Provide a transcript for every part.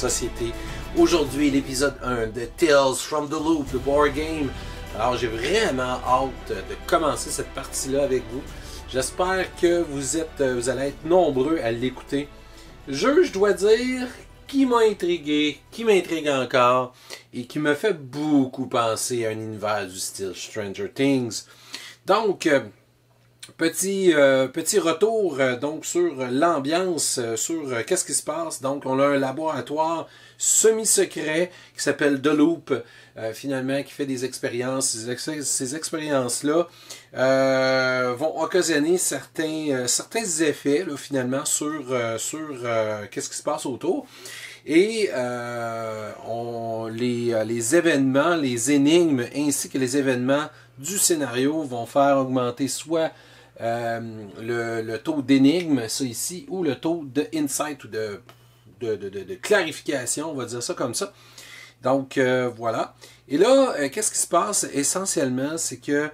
société. Aujourd'hui, l'épisode 1 de Tales from the Loop, le board game. Alors, j'ai vraiment hâte de commencer cette partie-là avec vous. J'espère que vous allez être nombreux à l'écouter. Je dois dire, qui m'a intrigué, qui m'intrigue encore, et qui me fait beaucoup penser à un univers du style Stranger Things. Donc, petit retour donc sur l'ambiance, sur qu'est-ce qui se passe. Donc, on a un laboratoire semi-secret qui s'appelle The Loop, finalement, qui fait des expériences. Ces expériences-là vont occasionner certains effets, là, finalement, sur qu'est-ce qui se passe autour. Et les événements, les énigmes, ainsi que les événements du scénario vont faire augmenter soit le taux d'énigme, ça ici, ou le taux de insight ou de clarification, on va dire ça comme ça. Donc, voilà. Et là, qu'est-ce qui se passe essentiellement, c'est que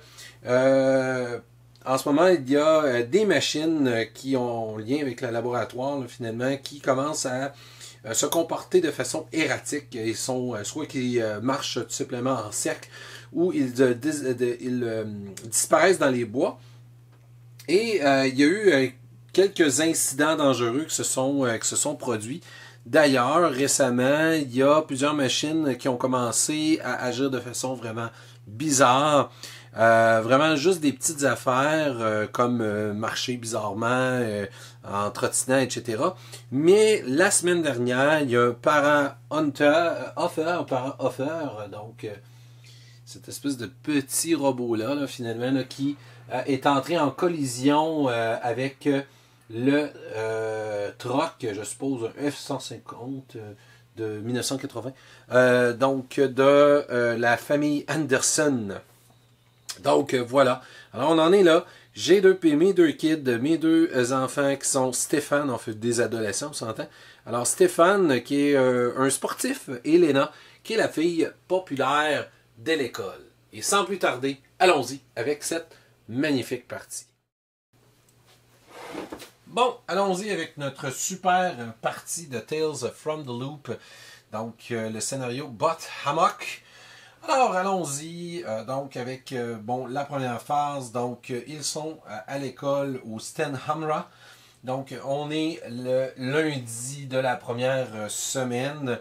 en ce moment, il y a des machines qui ont lien avec le laboratoire, là, finalement, qui commencent à se comporter de façon erratique. Ils sont soit qu'ils marchent tout simplement en cercle, ou ils disparaissent dans les bois. Et il y a eu quelques incidents dangereux qui se sont produits. D'ailleurs, récemment, il y a plusieurs machines qui ont commencé à agir de façon vraiment bizarre. Vraiment juste des petites affaires comme marcher bizarrement en trottinant, etc. Mais la semaine dernière, il y a un para-offer, donc cette espèce de petit robot-là, finalement, là, qui est entré en collision avec le troc, je suppose, un F-150 de 1980, donc de la famille Anderson. Donc voilà, alors on en est là. J'ai mes deux kids, mes deux enfants qui sont Stéphane, on fait des adolescents, on s'entend. Alors Stéphane qui est un sportif, et Léna qui est la fille populaire de l'école. Et sans plus tarder, allons-y avec cette magnifique partie. Bon, allons-y avec notre super partie de Tales from the Loop. Donc, le scénario Bot Hammock. Alors, allons-y. Donc, avec la première phase. Donc, ils sont à l'école au Stenhamra. Donc, on est le lundi de la première semaine.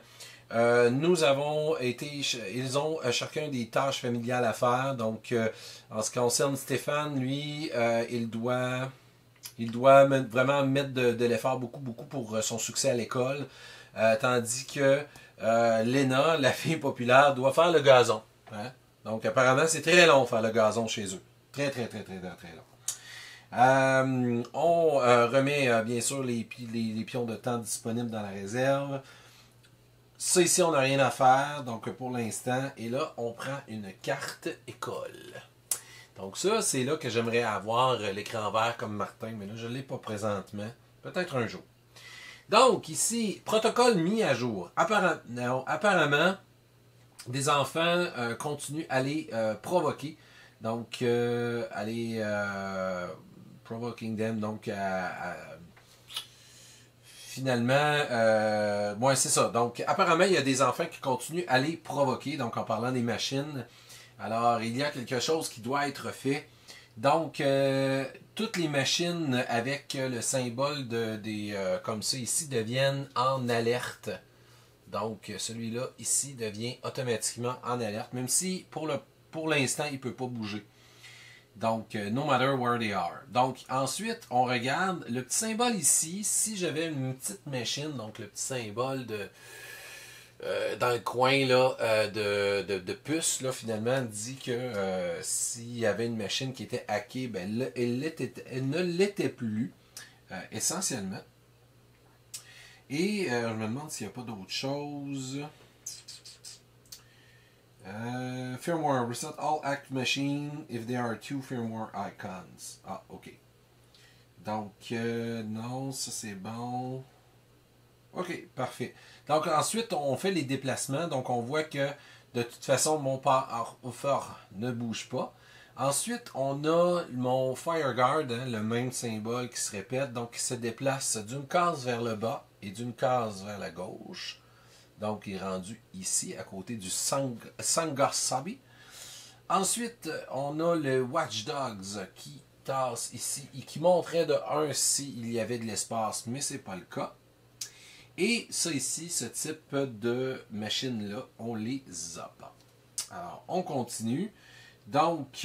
Ils ont chacun des tâches familiales à faire. Donc, en ce qui concerne Stéphane, lui, il doit vraiment mettre de l'effort beaucoup pour son succès à l'école. Tandis que Léna, la fille populaire, doit faire le gazon. Hein? Donc, apparemment, c'est très long faire le gazon chez eux. Très long. On remet, bien sûr, les pions de temps disponibles dans la réserve. Ça, ici, on n'a rien à faire, donc pour l'instant. Et là, on prend une carte école. Donc ça, c'est là que j'aimerais avoir l'écran vert comme Martin, mais là, je ne l'ai pas présentement. Peut-être un jour. Donc, ici, protocole mis à jour. Apparemment, des enfants continuent à les provoquer. Donc, provoking them, donc finalement, c'est ça. Donc, apparemment, il y a des enfants qui continuent à les provoquer. Donc, en parlant des machines, alors, il y a quelque chose qui doit être fait. Donc, toutes les machines avec le symbole comme ça ici deviennent en alerte. Donc, celui-là ici devient automatiquement en alerte, même si pour l'instant, il ne peut pas bouger. Donc, no matter where they are. Donc, ensuite, on regarde le petit symbole ici. Si j'avais une petite machine, donc le petit symbole dans le coin là, de puce, là, finalement, dit que s'il y avait une machine qui était hackée, ben, elle ne l'était plus, essentiellement. Et je me demande s'il n'y a pas d'autre chose. Firmware, reset all hacked machines if there are two firmware icons. Ah, ok. Donc, non, ça c'est bon. Ok, parfait. Donc, ensuite, on fait les déplacements. Donc, on voit que, de toute façon, mon power ne bouge pas. Ensuite, on a mon FireGuard, hein, le même symbole qui se répète. Donc, qui se déplace d'une case vers le bas et d'une case vers la gauche. Donc, il est rendu ici, à côté du Sangarsabi. Ensuite, on a le Watch Dogs qui tasse ici et qui montrait de 1 s'il y avait de l'espace, mais c'est pas le cas. Et ça ici, ce type de machine-là, on les a pas. Alors, on continue. Donc,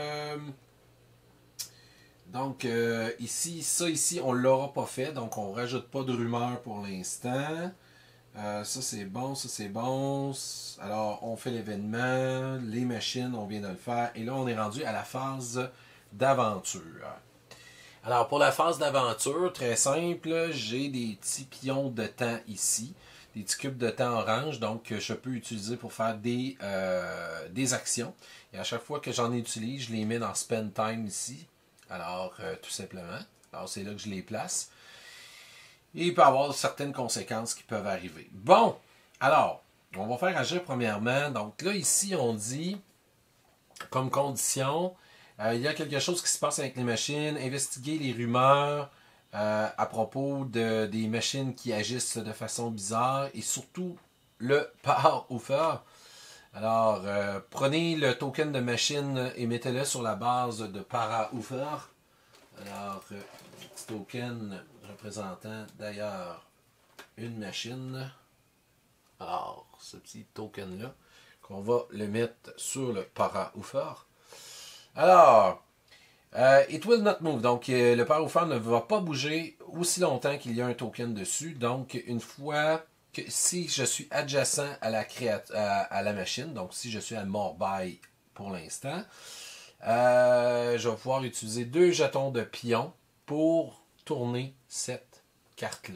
ici, ça ici, on ne l'aura pas fait. Donc, on ne rajoute pas de rumeur pour l'instant. Ça, c'est bon, ça, c'est bon. Alors, on fait l'événement. Les machines, on vient de le faire. Et là, on est rendu à la phase d'aventure. Alors, pour la phase d'aventure, très simple, j'ai des petits pions de temps ici. Des petits cubes de temps orange, donc je peux utiliser pour faire des actions. Et à chaque fois que j'en utilise, je les mets dans Spend Time ici. Alors, tout simplement. Alors, c'est là que je les place. Et il peut y avoir certaines conséquences qui peuvent arriver. Bon, alors, on va faire agir premièrement. Donc là, ici, on dit, comme condition, il y a quelque chose qui se passe avec les machines, investiguer les rumeurs à propos des machines qui agissent de façon bizarre et surtout le Para-Oofer. Alors, prenez le token de machine et mettez-le sur la base de Para-Oofer. Alors, petit token représentant d'ailleurs une machine. Alors, ce petit token-là, qu'on va le mettre sur le Para-Oofer. Alors, it will not move. Donc, le Para-Oofer ne va pas bouger aussi longtemps qu'il y a un token dessus. Donc, une fois que si je suis adjacent à la machine, donc si je suis à Morby pour l'instant, je vais pouvoir utiliser 2 jetons de pion pour tourner cette carte-là.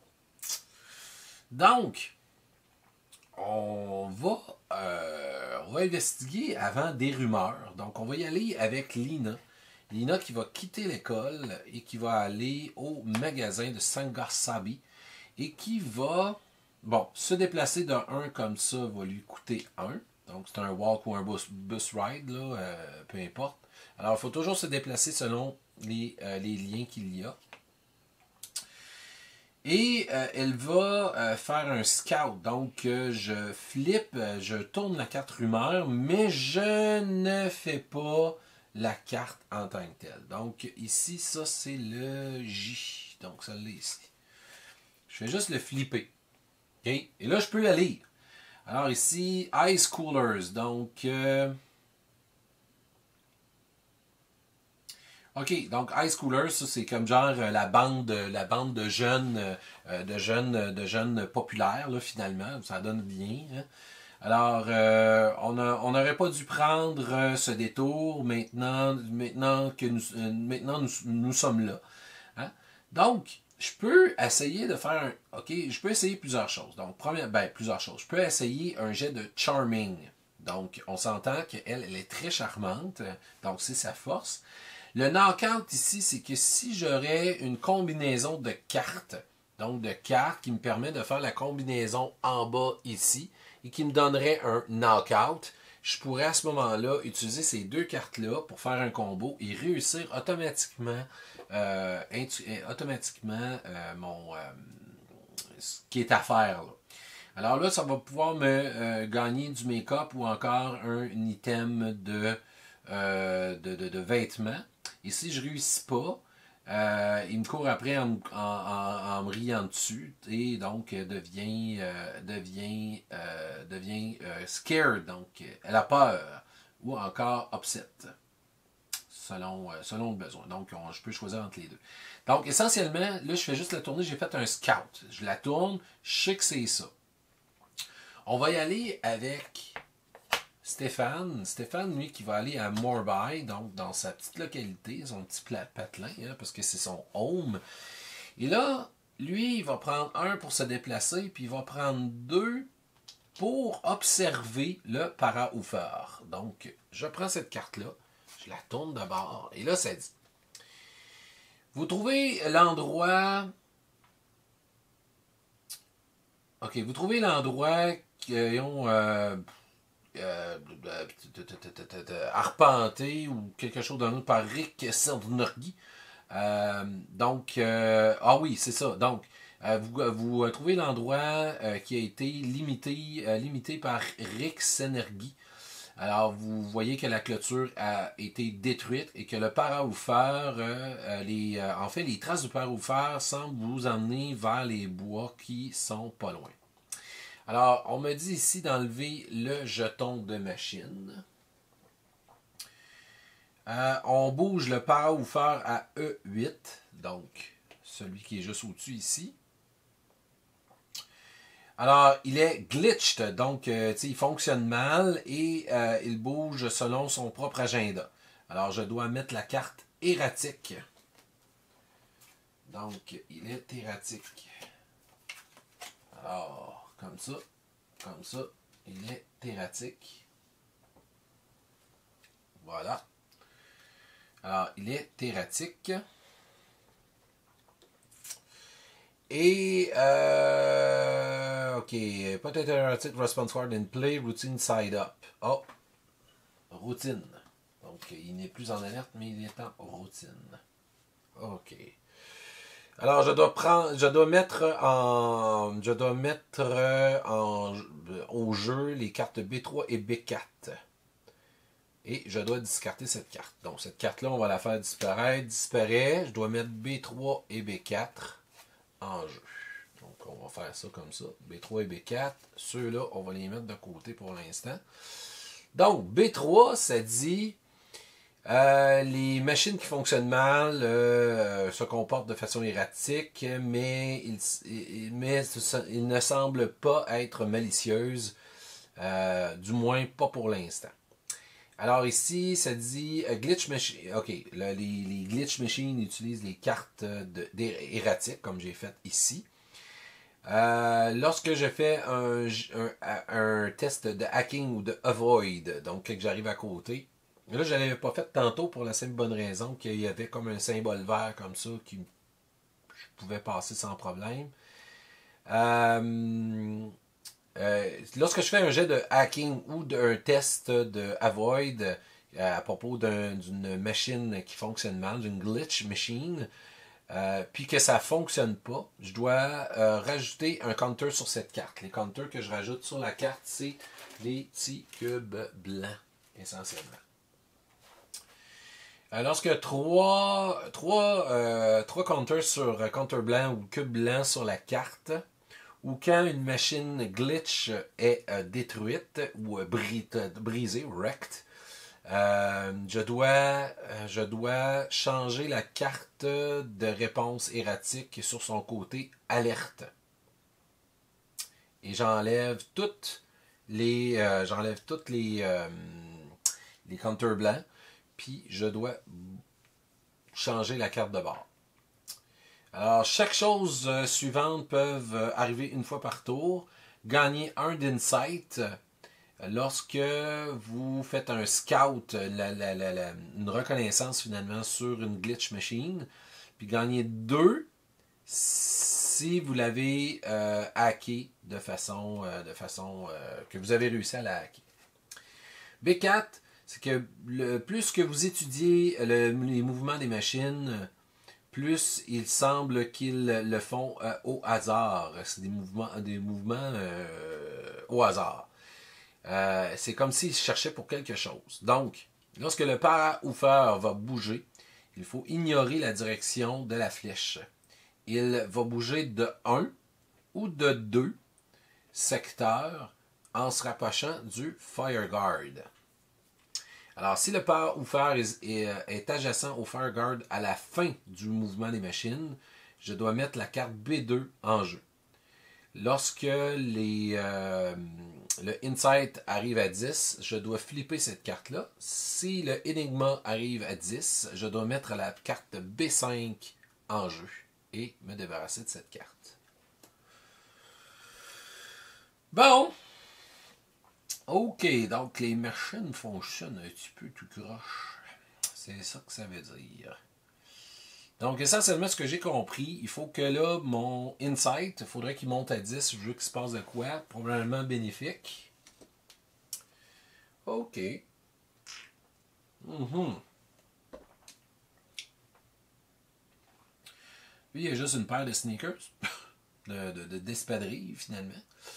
Donc, on va investiguer avant des rumeurs. Donc, on va y aller avec Lina. Lina qui va quitter l'école et qui va aller au magasin de Sangarsabi et qui va, se déplacer de 1 comme ça va lui coûter 1. Donc, c'est un walk ou un bus ride, là, peu importe. Alors, il faut toujours se déplacer selon les liens qu'il y a. Et elle va faire un scout. Donc, je flippe, je tourne la carte rumeur, mais je ne fais pas la carte en tant que telle. Donc, ici, ça, c'est le J. Donc, ça l'est ici. Je fais juste le flipper. Okay? Et là, je peux la lire. Alors, ici, Ice Coolers. Donc, OK, donc Ice Coolers, ça c'est comme genre la bande de jeunes populaires, là, finalement. Ça donne bien. Hein? Alors, on n'aurait pas dû prendre ce détour maintenant que nous sommes là. Hein? Donc, je peux essayer de faire OK, je peux essayer plusieurs choses. Donc, plusieurs choses. Je peux essayer un jet de Charming. Donc, on s'entend qu'elle est très charmante. Donc, c'est sa force. Le knockout ici, c'est que si j'aurais une combinaison de cartes, donc de cartes qui me permet de faire la combinaison en bas ici, et qui me donnerait un knockout, je pourrais à ce moment-là utiliser ces 2 cartes-là pour faire un combo et réussir automatiquement, ce qui est à faire. Là. Alors là, ça va pouvoir me gagner du make-up ou encore un item de vêtements. Et si je ne réussis pas, il me court après en me riant dessus et donc devient scared, donc elle a peur ou encore upset selon le besoin. Donc je peux choisir entre les deux. Donc essentiellement, là je fais juste la tournée, j'ai fait un scout. Je la tourne, je sais que c'est ça. On va y aller avec Stéphane, lui, qui va aller à Morby, donc dans sa petite localité, son petit patelin, hein, parce que c'est son home. Et là, lui, il va prendre 1 pour se déplacer, puis il va prendre 2 pour observer le Para-Oofer. Donc, je prends cette carte-là, je la tourne d'abord, et là, ça dit. Vous trouvez l'endroit... OK, vous trouvez l'endroit qu'ils ont... arpenté ou quelque chose d'un autre par Rick Sandnorgi. Ah oui, c'est ça. Donc, Vous trouvez l'endroit qui a été limité par Rix Energy. Alors, vous voyez que la clôture a été détruite et que le para-woofer, en fait, les traces du para-woofer semblent vous emmener vers les bois qui sont pas loin. Alors, on me dit ici d'enlever le jeton de machine. On bouge le para-woofer à E8, donc celui qui est juste au-dessus ici. Alors, il est glitched, donc il fonctionne mal et il bouge selon son propre agenda. Alors, je dois mettre la carte erratique. Donc, il est erratique. Alors, comme ça, il est erratique. Voilà. Alors, il est erratique. Et, OK, peut-être erratic response card in play, routine side up. Oh, routine. Donc, il n'est plus en alerte, mais il est en routine. OK. Alors, je dois mettre au jeu les cartes B3 et B4. Et je dois discarter cette carte. Donc, cette carte-là, on va la faire disparaître. Disparaît. Je dois mettre B3 et B4 en jeu. Donc, on va faire ça comme ça. B3 et B4. Ceux-là, on va les mettre de côté pour l'instant. Donc, B3, ça dit les machines qui fonctionnent mal se comportent de façon erratique, mais il ne semble pas être malicieuse, du moins pas pour l'instant. Alors ici, ça dit glitch machine. OK, les glitch machines utilisent les cartes erratiques, comme j'ai fait ici. Lorsque je fais un test de hacking ou de avoid, donc que j'arrive à côté, là, je ne l'avais pas fait tantôt pour la simple bonne raison qu'il y avait comme un symbole vert comme ça qui je pouvais passer sans problème. Lorsque je fais un jet de hacking ou d'un test de avoid à propos d'une machine qui fonctionne mal, d'une glitch machine, puis que ça ne fonctionne pas, je dois rajouter un counter sur cette carte. Les counters que je rajoute sur la carte, c'est les petits cubes blancs, essentiellement. Lorsque trois counters sur counter blanc ou cube blanc sur la carte, ou quand une machine glitch est détruite ou brisée, wrecked, je dois changer la carte de réponse erratique sur son côté alerte. Et j'enlève toutes les counters blancs, puis je dois changer la carte de bord. Alors, chaque chose suivante peuvent arriver une fois par tour. Gagner un d'insight lorsque vous faites un scout, une reconnaissance finalement sur une glitch machine. Puis gagner 2 si vous l'avez hacké de façon que vous avez réussi à la hacker. B4, c'est que plus que vous étudiez les mouvements des machines, plus il semble qu'ils le font au hasard. C'est des mouvements au hasard. C'est comme s'ils cherchaient pour quelque chose. Donc, lorsque le para-woofer va bouger, il faut ignorer la direction de la flèche. Il va bouger de 1 ou de 2 secteurs en se rapprochant du Fireguard. Alors, si le para-woofer est adjacent au Fireguard à la fin du mouvement des machines, je dois mettre la carte B2 en jeu. Lorsque le Insight arrive à 10, je dois flipper cette carte-là. Si le Enigma arrive à 10, je dois mettre la carte B5 en jeu et me débarrasser de cette carte. Bon. OK, donc les machines fonctionnent un petit peu tout croche. C'est ça que ça veut dire. Donc, essentiellement, ce que j'ai compris, il faut que là, mon insight, il faudrait qu'il monte à 10. Je veux qu'il se passe de quoi? Probablement bénéfique. OK. Lui, il a juste une paire de sneakers. d'espadrilles, finalement.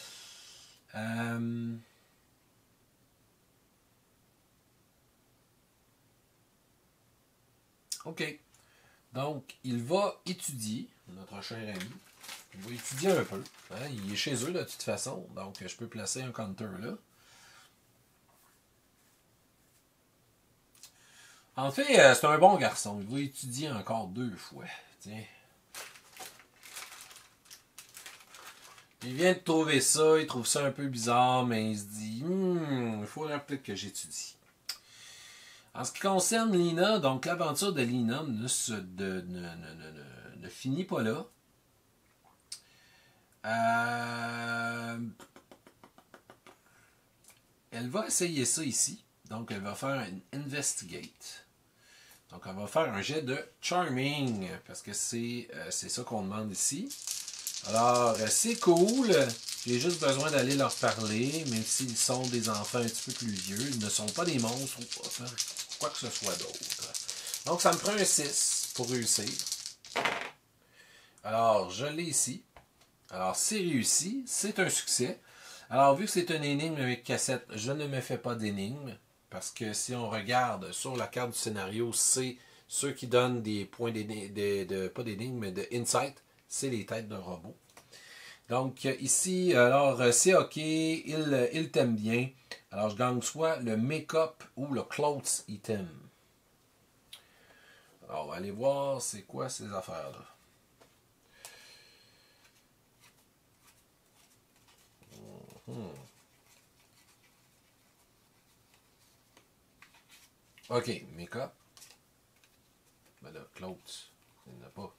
OK. Donc, il va étudier, notre cher ami. Il va étudier un peu. Hein? Il est chez eux, là, de toute façon. Donc, je peux placer un counter là. En fait, c'est un bon garçon. Il va étudier encore 2 fois. Tiens. Il vient de trouver ça, il trouve ça un peu bizarre, mais il se dit il faudrait peut-être que j'étudie. En ce qui concerne Lina, donc l'aventure de Lina ne finit pas là. Elle va essayer ça ici. Donc, elle va faire un investigate. Donc, elle va faire un jet de charming, parce que c'est ça qu'on demande ici. Alors, c'est cool. J'ai juste besoin d'aller leur parler, même s'ils sont des enfants un petit peu plus vieux. Ils ne sont pas des monstres ou quoi que ce soit d'autre. Donc, ça me prend un 6 pour réussir. Alors, je l'ai ici. Alors, c'est réussi. C'est un succès. Alors, vu que c'est une énigme avec cassette, je ne me fais pas d'énigme. Parce que si on regarde sur la carte du scénario, c'est ceux qui donnent des points pas d'énigme, mais de insight. C'est les têtes d'un robot. Donc, ici, alors, c'est OK. Il t'aime bien. Alors, je gagne soit le make-up ou le clothes item. Alors, on va aller voir c'est quoi ces affaires-là. OK, make-up. Ben là, clothes, il n'y en a pas.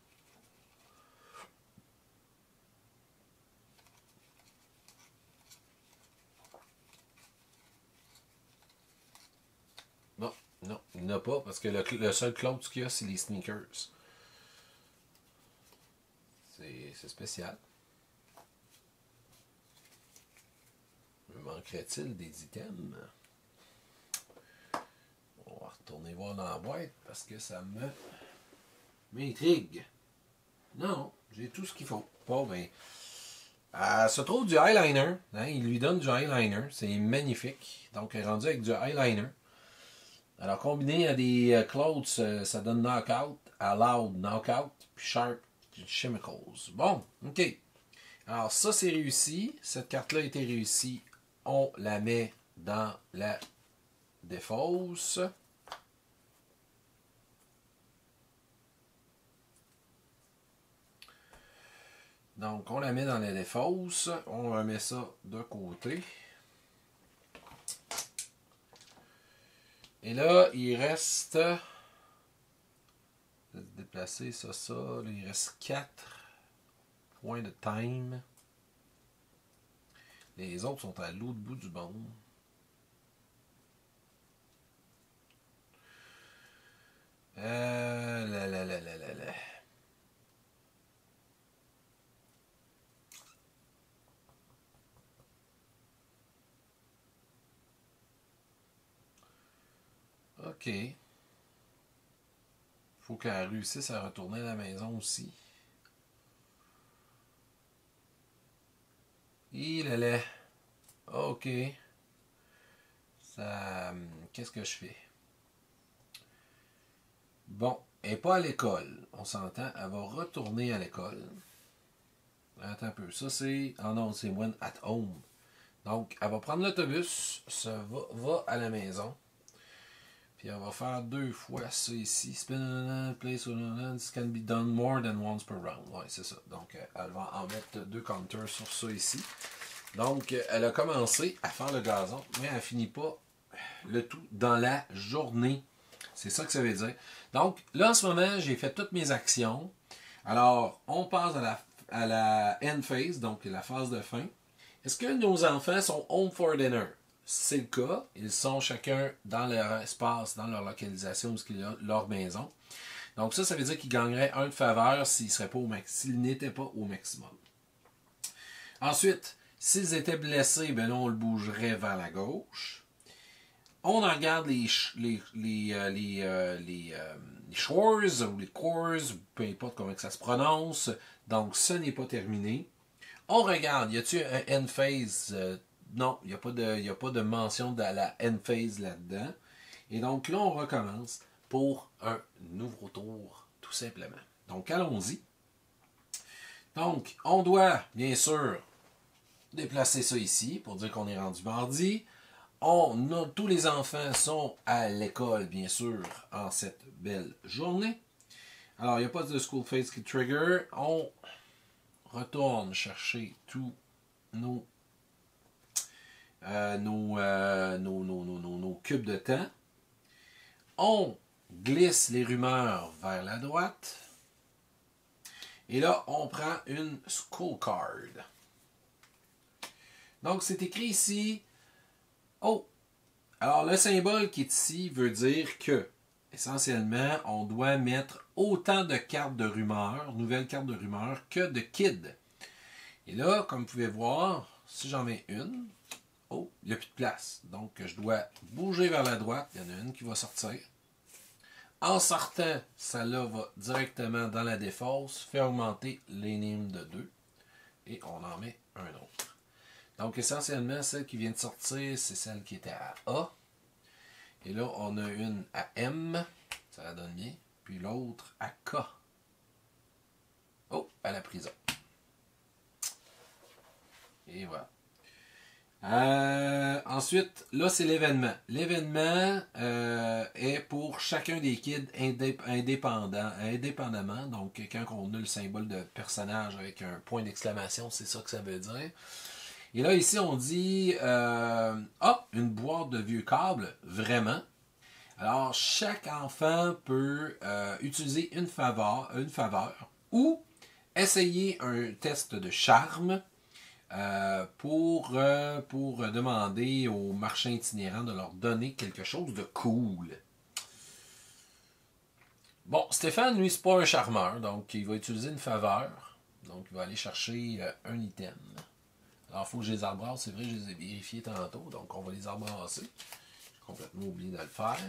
Non, non, il n'y en a pas parce que le seul clothes qu'il y a, c'est les sneakers. C'est spécial. Me manquerait-il des items? On va retourner voir dans la boîte parce que ça m'intrigue. Non, j'ai tout ce qu'il faut. Bon, ben, se trouve du eyeliner. Hein, il lui donne du eyeliner. C'est magnifique. Donc, elle est rendue avec du eyeliner. Alors, combiné à des clothes, ça donne knockout, allowed knockout, puis sharp chemicals. Bon, OK. Alors, ça, c'est réussi. Cette carte-là a été réussie. On la met dans la défausse. Donc, on la met dans la défausse. On remet ça de côté. Et là, il reste... Je vais déplacer ça. Là, il reste 4 points de time. Les autres sont à l'autre bout du monde. Là. OK. Faut qu'elle réussisse à retourner à la maison aussi. Il est. OK. Ça. Qu'est-ce que je fais? Bon, elle n'est pas à l'école. On s'entend. Elle va retourner à l'école. Attends un peu. Ça, c'est. Ah non, c'est When at Home. Donc, elle va prendre l'autobus. Ça va à la maison. Puis on va faire 2 fois ça ici. Spin place this can be done more than once per round. Ouais, c'est ça. Donc, elle va en mettre 2 counters sur ça ici. Donc, elle a commencé à faire le gazon, mais elle ne finit pas le tout dans la journée. C'est ça que ça veut dire. Donc, là, en ce moment, j'ai fait toutes mes actions. Alors, on passe à la end phase, donc la phase de fin. Est-ce que nos enfants sont home for dinner? C'est le cas. Ils sont chacun dans leur espace, dans leur localisation, leur maison. Donc ça veut dire qu'ils gagneraient 1 de faveur s'ils n'étaient pas au maximum. Ensuite, s'ils étaient blessés, ben là, on le bougerait vers la gauche. On en regarde les Shores ou les Cores, peu importe comment ça se prononce. Donc, ce n'est pas terminé. On regarde, y a-t-il un end phase? Non, il n'y a pas de mention de la end phase là-dedans. Et donc là, on recommence pour un nouveau tour, tout simplement. Donc, allons-y. Donc, on doit, bien sûr, déplacer ça ici pour dire qu'on est rendu mardi. Tous les enfants sont à l'école, bien sûr, en cette belle journée. Alors, il n'y a pas de school phase qui trigger. On retourne chercher tous nos cubes de temps. On glisse les rumeurs vers la droite. Et là, on prend une school card. Donc, c'est écrit ici. Oh! Alors, le symbole qui est ici veut dire que, essentiellement, on doit mettre autant de cartes de rumeurs, nouvelles cartes de rumeurs, que de kids. Et là, comme vous pouvez voir, si j'en mets une, oh, il n'y a plus de place. Donc, je dois bouger vers la droite. Il y en a une qui va sortir. En sortant, celle-là va directement dans la défausse, fait augmenter l'énigme de 2. Et on en met un autre. Donc, essentiellement, celle qui vient de sortir, c'est celle qui était à A. Et là, on a une à M. Ça la donne bien. Puis l'autre à K. Oh, à la prison. Et voilà. Ensuite, là, c'est l'événement. L'événement est pour chacun des kids indépendamment. Donc, quand on a le symbole de personnage avec un point d'exclamation, c'est ça que ça veut dire. Et là, ici, on dit une boîte de vieux câbles, vraiment. Alors, chaque enfant peut utiliser une faveur ou essayer un test de charme pour demander aux marchands itinérants de leur donner quelque chose de cool. Bon, Stéphane, lui, c'est pas un charmeur, donc il va utiliser une faveur. Donc, il va aller chercher un item. Alors, il faut que je les embrasse. C'est vrai, je les ai vérifiés tantôt. Donc, on va les embrasser. J'ai complètement oublié de le faire.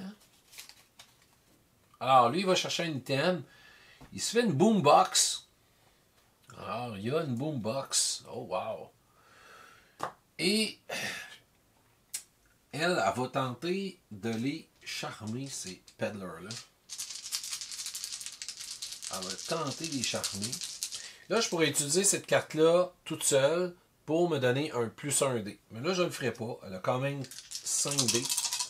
Alors, lui, il va chercher un item. Il se fait une boombox. Alors, il y a une boombox. Oh, wow. Et elle va tenter de les charmer, ces peddlers-là. Elle va tenter de les charmer. Là, je pourrais utiliser cette carte-là toute seule pour me donner un plus 1 dé. Mais là, je ne le ferai pas. Elle a quand même 5 dés.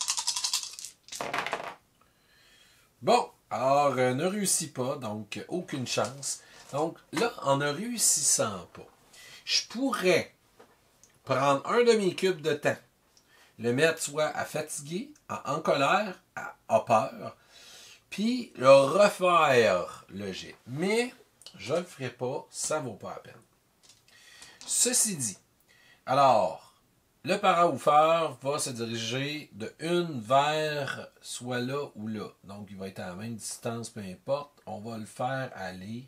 Bon, alors, ne réussit pas, donc aucune chance. Donc là, en ne réussissant pas, je pourrais prendre un de mes cubes de temps, le mettre soit à fatigué, en colère, à peur, puis le refaire le jet. Mais je ne le ferai pas, ça ne vaut pas la peine. Ceci dit, alors, le paraoufeur va se diriger de une vers soit là ou là. Donc, il va être à la même distance, peu importe. On va le faire aller.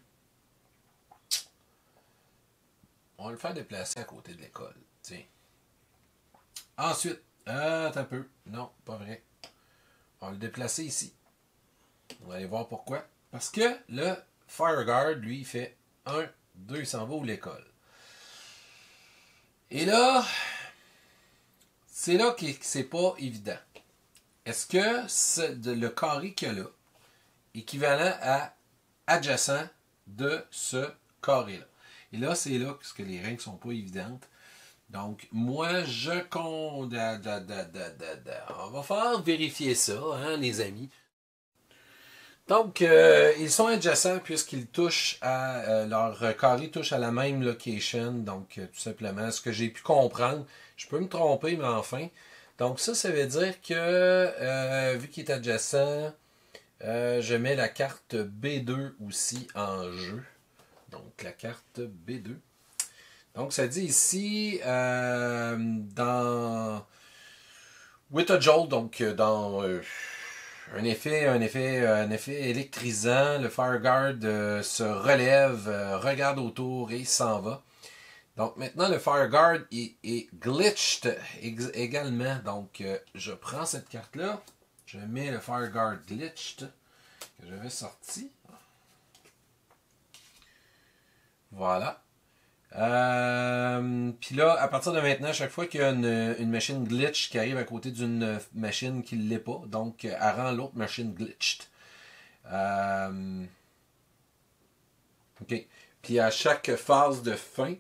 On va le faire déplacer à côté de l'école. Tiens. Ensuite, attends un peu. Non, pas vrai. On va le déplacer ici. On va aller voir pourquoi. Parce que le Fireguard, lui, il fait 1, 2, il s'en va où l'école. Et là, c'est là que c'est pas évident. Est-ce que le carré qu'il y a là, équivalent à adjacent de ce carré-là? Et là, c'est là que les règles ne sont pas évidentes. Donc, moi, je compte. On va faire vérifier ça, hein, les amis. Donc, ils sont adjacents puisqu'ils touchent à. Leur carré touche à la même location. Donc, tout simplement, ce que j'ai pu comprendre, je peux me tromper, mais enfin. Donc, ça veut dire que, vu qu'il est adjacent, je mets la carte B2 aussi en jeu. Donc, la carte B2. Donc, ça dit ici, dans With a Jolt, donc dans un effet électrisant, le Fireguard se relève, regarde autour et s'en va. Donc, maintenant, le Fireguard est glitched également. Donc, je prends cette carte-là, je mets le Fireguard glitched que j'avais sorti. Voilà. Puis là, à partir de maintenant, chaque fois qu'il y a une machine glitch qui arrive à côté d'une machine qui ne l'est pas, donc elle rend l'autre machine glitched. OK. Puis à chaque phase de fin,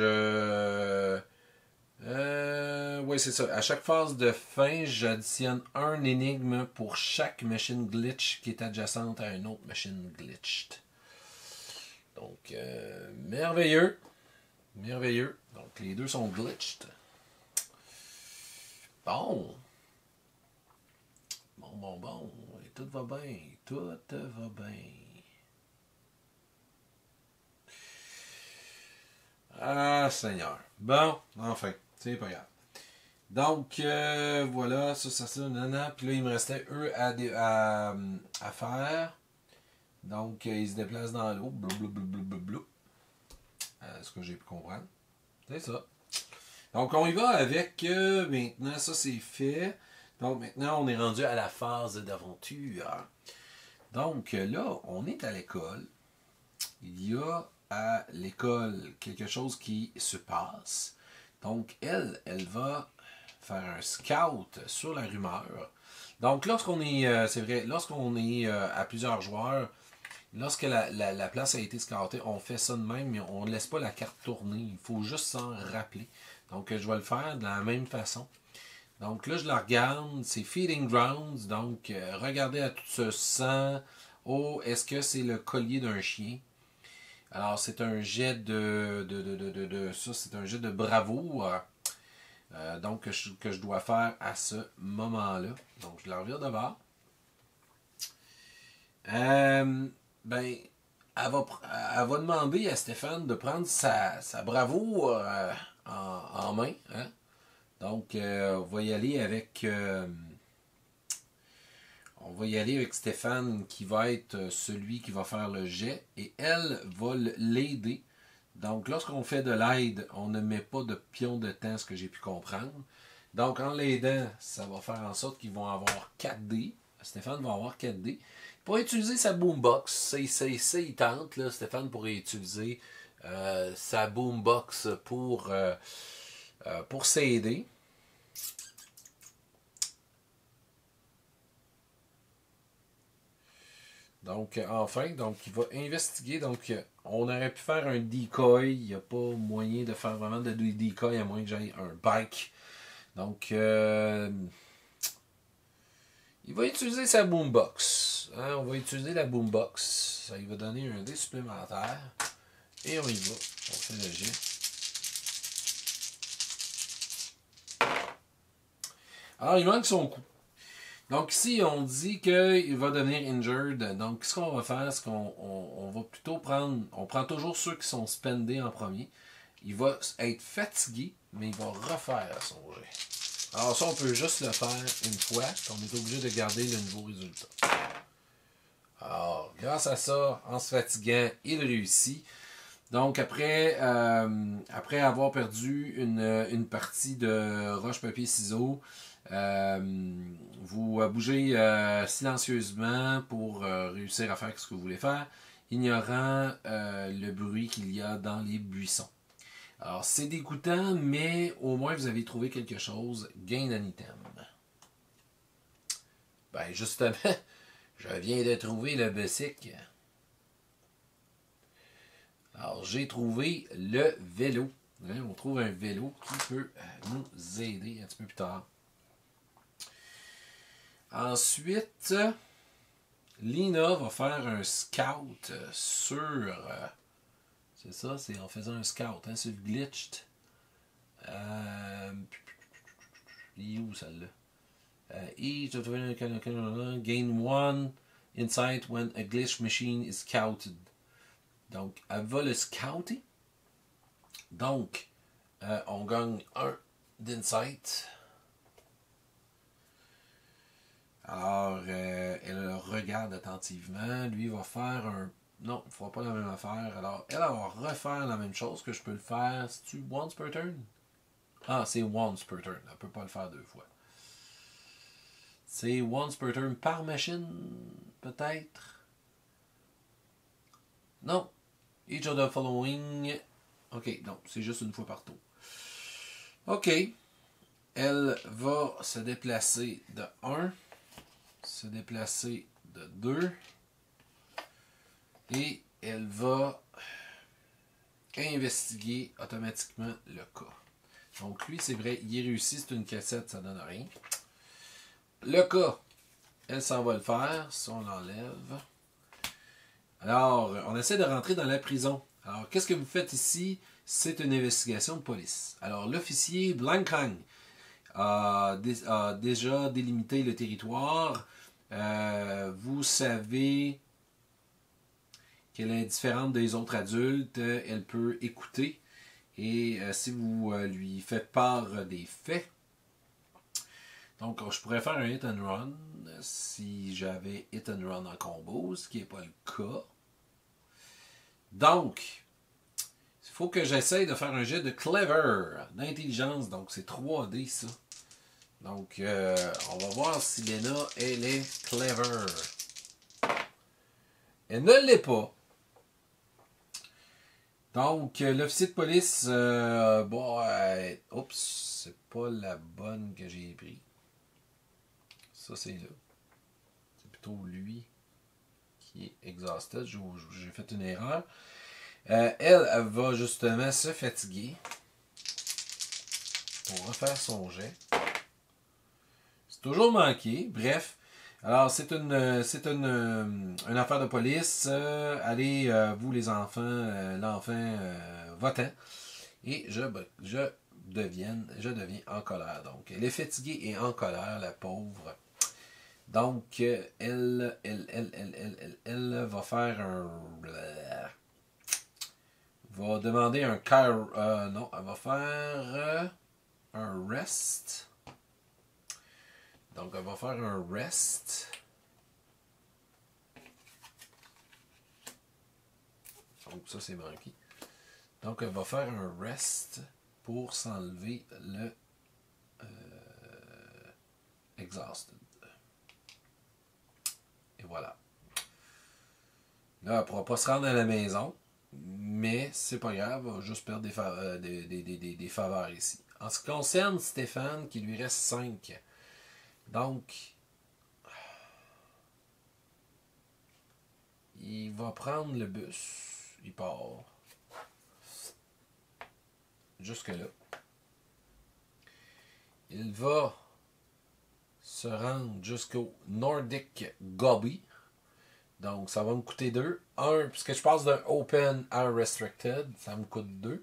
oui, c'est ça. À chaque phase de fin, j'additionne un énigme pour chaque machine glitch qui est adjacente à une autre machine glitched. Donc, merveilleux. Merveilleux. Donc, les deux sont glitched. Bon. Bon. Et tout va bien. Tout va bien. Ah, Seigneur. Bon, enfin. C'est pas grave. Donc, voilà. Ça, nanana. Puis là, il me restait eux à faire. Donc, ils se déplacent dans l'eau. Blou. Ce que j'ai pu comprendre. C'est ça. Donc, on y va avec maintenant, ça c'est fait. Donc, maintenant, on est rendu à la phase d'aventure. Donc, là, on est à l'école. Il y a à l'école quelque chose qui se passe. Donc, elle va faire un scout sur la rumeur. Donc, lorsqu'on est, c'est vrai, lorsqu'on est à plusieurs joueurs, lorsque la place a été scoutée, on fait ça de même, mais on ne laisse pas la carte tourner. Il faut juste s'en rappeler. Donc, je vais le faire de la même façon. Donc là, je la regarde. C'est Feeding Grounds. Donc, regardez à tout ce sang. Oh, est-ce que c'est le collier d'un chien? Alors, c'est un jet ça, c'est un jet de bravoure. Donc, que je dois faire à ce moment-là. Donc, je la revire de bord. Ben, elle va demander à Stéphane de prendre sa bravoure en main. Hein? Donc, on va y aller avec Stéphane qui va être celui qui va faire le jet et elle va l'aider. Donc, lorsqu'on fait de l'aide, on ne met pas de pion de temps, ce que j'ai pu comprendre. Donc, en l'aidant, ça va faire en sorte qu'ils vont avoir 4 dés. Stéphane va avoir 4 dés. Il pourrait utiliser sa boombox. Il tente, là. Stéphane pourrait utiliser sa boombox pour s'aider. Donc, enfin, donc il va investiguer. Donc, on aurait pu faire un decoy. Il n'y a pas moyen de faire vraiment de decoy à moins que j'aille un bike. Donc, il va utiliser sa boombox. Hein, on va utiliser la boombox. Ça lui va donner un dé supplémentaire. Et on y va. On fait le jet. Alors, il manque son coup. Donc ici, on dit qu'il va devenir injured. Donc, ce qu'on va faire, c'est qu'on va plutôt prendre... On prend toujours ceux qui sont spendés en premier. Il va être fatigué, mais il va refaire son jet. Alors ça, on peut juste le faire une fois. On est obligé de garder le nouveau résultat. Alors, grâce à ça, en se fatiguant, il réussit. Donc, après avoir perdu une partie de roche-papier-ciseaux, vous bougez silencieusement pour réussir à faire ce que vous voulez faire, ignorant le bruit qu'il y a dans les buissons. Alors, c'est dégoûtant, mais au moins vous avez trouvé quelque chose. Gain an item. Ben, justement, je viens de trouver le basic. Alors, j'ai trouvé le vélo. On trouve un vélo qui peut nous aider un petit peu plus tard. Ensuite, Lina va faire un scout sur... c'est ça, c'est en faisant un scout, hein, sur le glitched. Il est où celle-là? Each of the gain one insight when a glitch machine is scouted. Donc, elle va le scouter. Donc, on gagne 1 d'insight. Alors, elle regarde attentivement. Lui va faire un... Non, il ne fera pas la même affaire. Alors, elle va refaire la même chose que je peux le faire. C'est-tu once per turn? Ah, c'est once per turn. Elle ne peut pas le faire 2 fois. C'est once per turn par machine, peut-être? Non. Each of the following OK, donc c'est juste une fois par tour. OK. Elle va se déplacer de 1, se déplacer de 2, et elle va investiguer automatiquement le cas. Donc lui, c'est vrai, il est réussi, c'est une cassette, ça donne rien. Le cas, elle s'en va le faire, si on l'enlève. Alors, on essaie de rentrer dans la prison. Alors, qu'est-ce que vous faites ici? C'est une investigation de police. Alors, l'officier Blancang a déjà délimité le territoire. Vous savez qu'elle est différente des autres adultes. Elle peut écouter. Et si vous lui faites part des faits, donc je pourrais faire un hit and run si j'avais hit and run en combo, ce qui n'est pas le cas. Donc, il faut que j'essaye de faire un jet de clever, d'intelligence. Donc, c'est 3D ça. Donc, on va voir si Lena, elle est clever. Elle ne l'est pas. Donc, l'officier de police, oups, c'est pas la bonne que j'ai pris. Ça, c'est là. C'est plutôt lui qui est exhausted. J'ai fait une erreur. Elle va justement se fatiguer pour refaire son jet. C'est toujours manqué. Bref. Alors, c'est une affaire de police. Allez, vous les enfants, l'enfant votant. Et je deviens en colère. Donc, elle est fatiguée et en colère, la pauvre. Donc, elle va faire va demander un non, elle va faire un rest. Donc, elle va faire un rest. Donc, ça, c'est manqué. Donc, elle va faire un rest pour s'enlever le exhausted. Et voilà. Là, elle ne pourra pas se rendre à la maison, mais c'est pas grave, elle va juste perdre des faveurs ici. En ce qui concerne Stéphane, qui lui reste 5. Donc, il va prendre le bus. Il part. Jusque-là. Il va se rendre jusqu'au Nordic Gobi. Donc, ça va me coûter 2. 1, puisque je passe d'un open à un restricted, ça me coûte 2.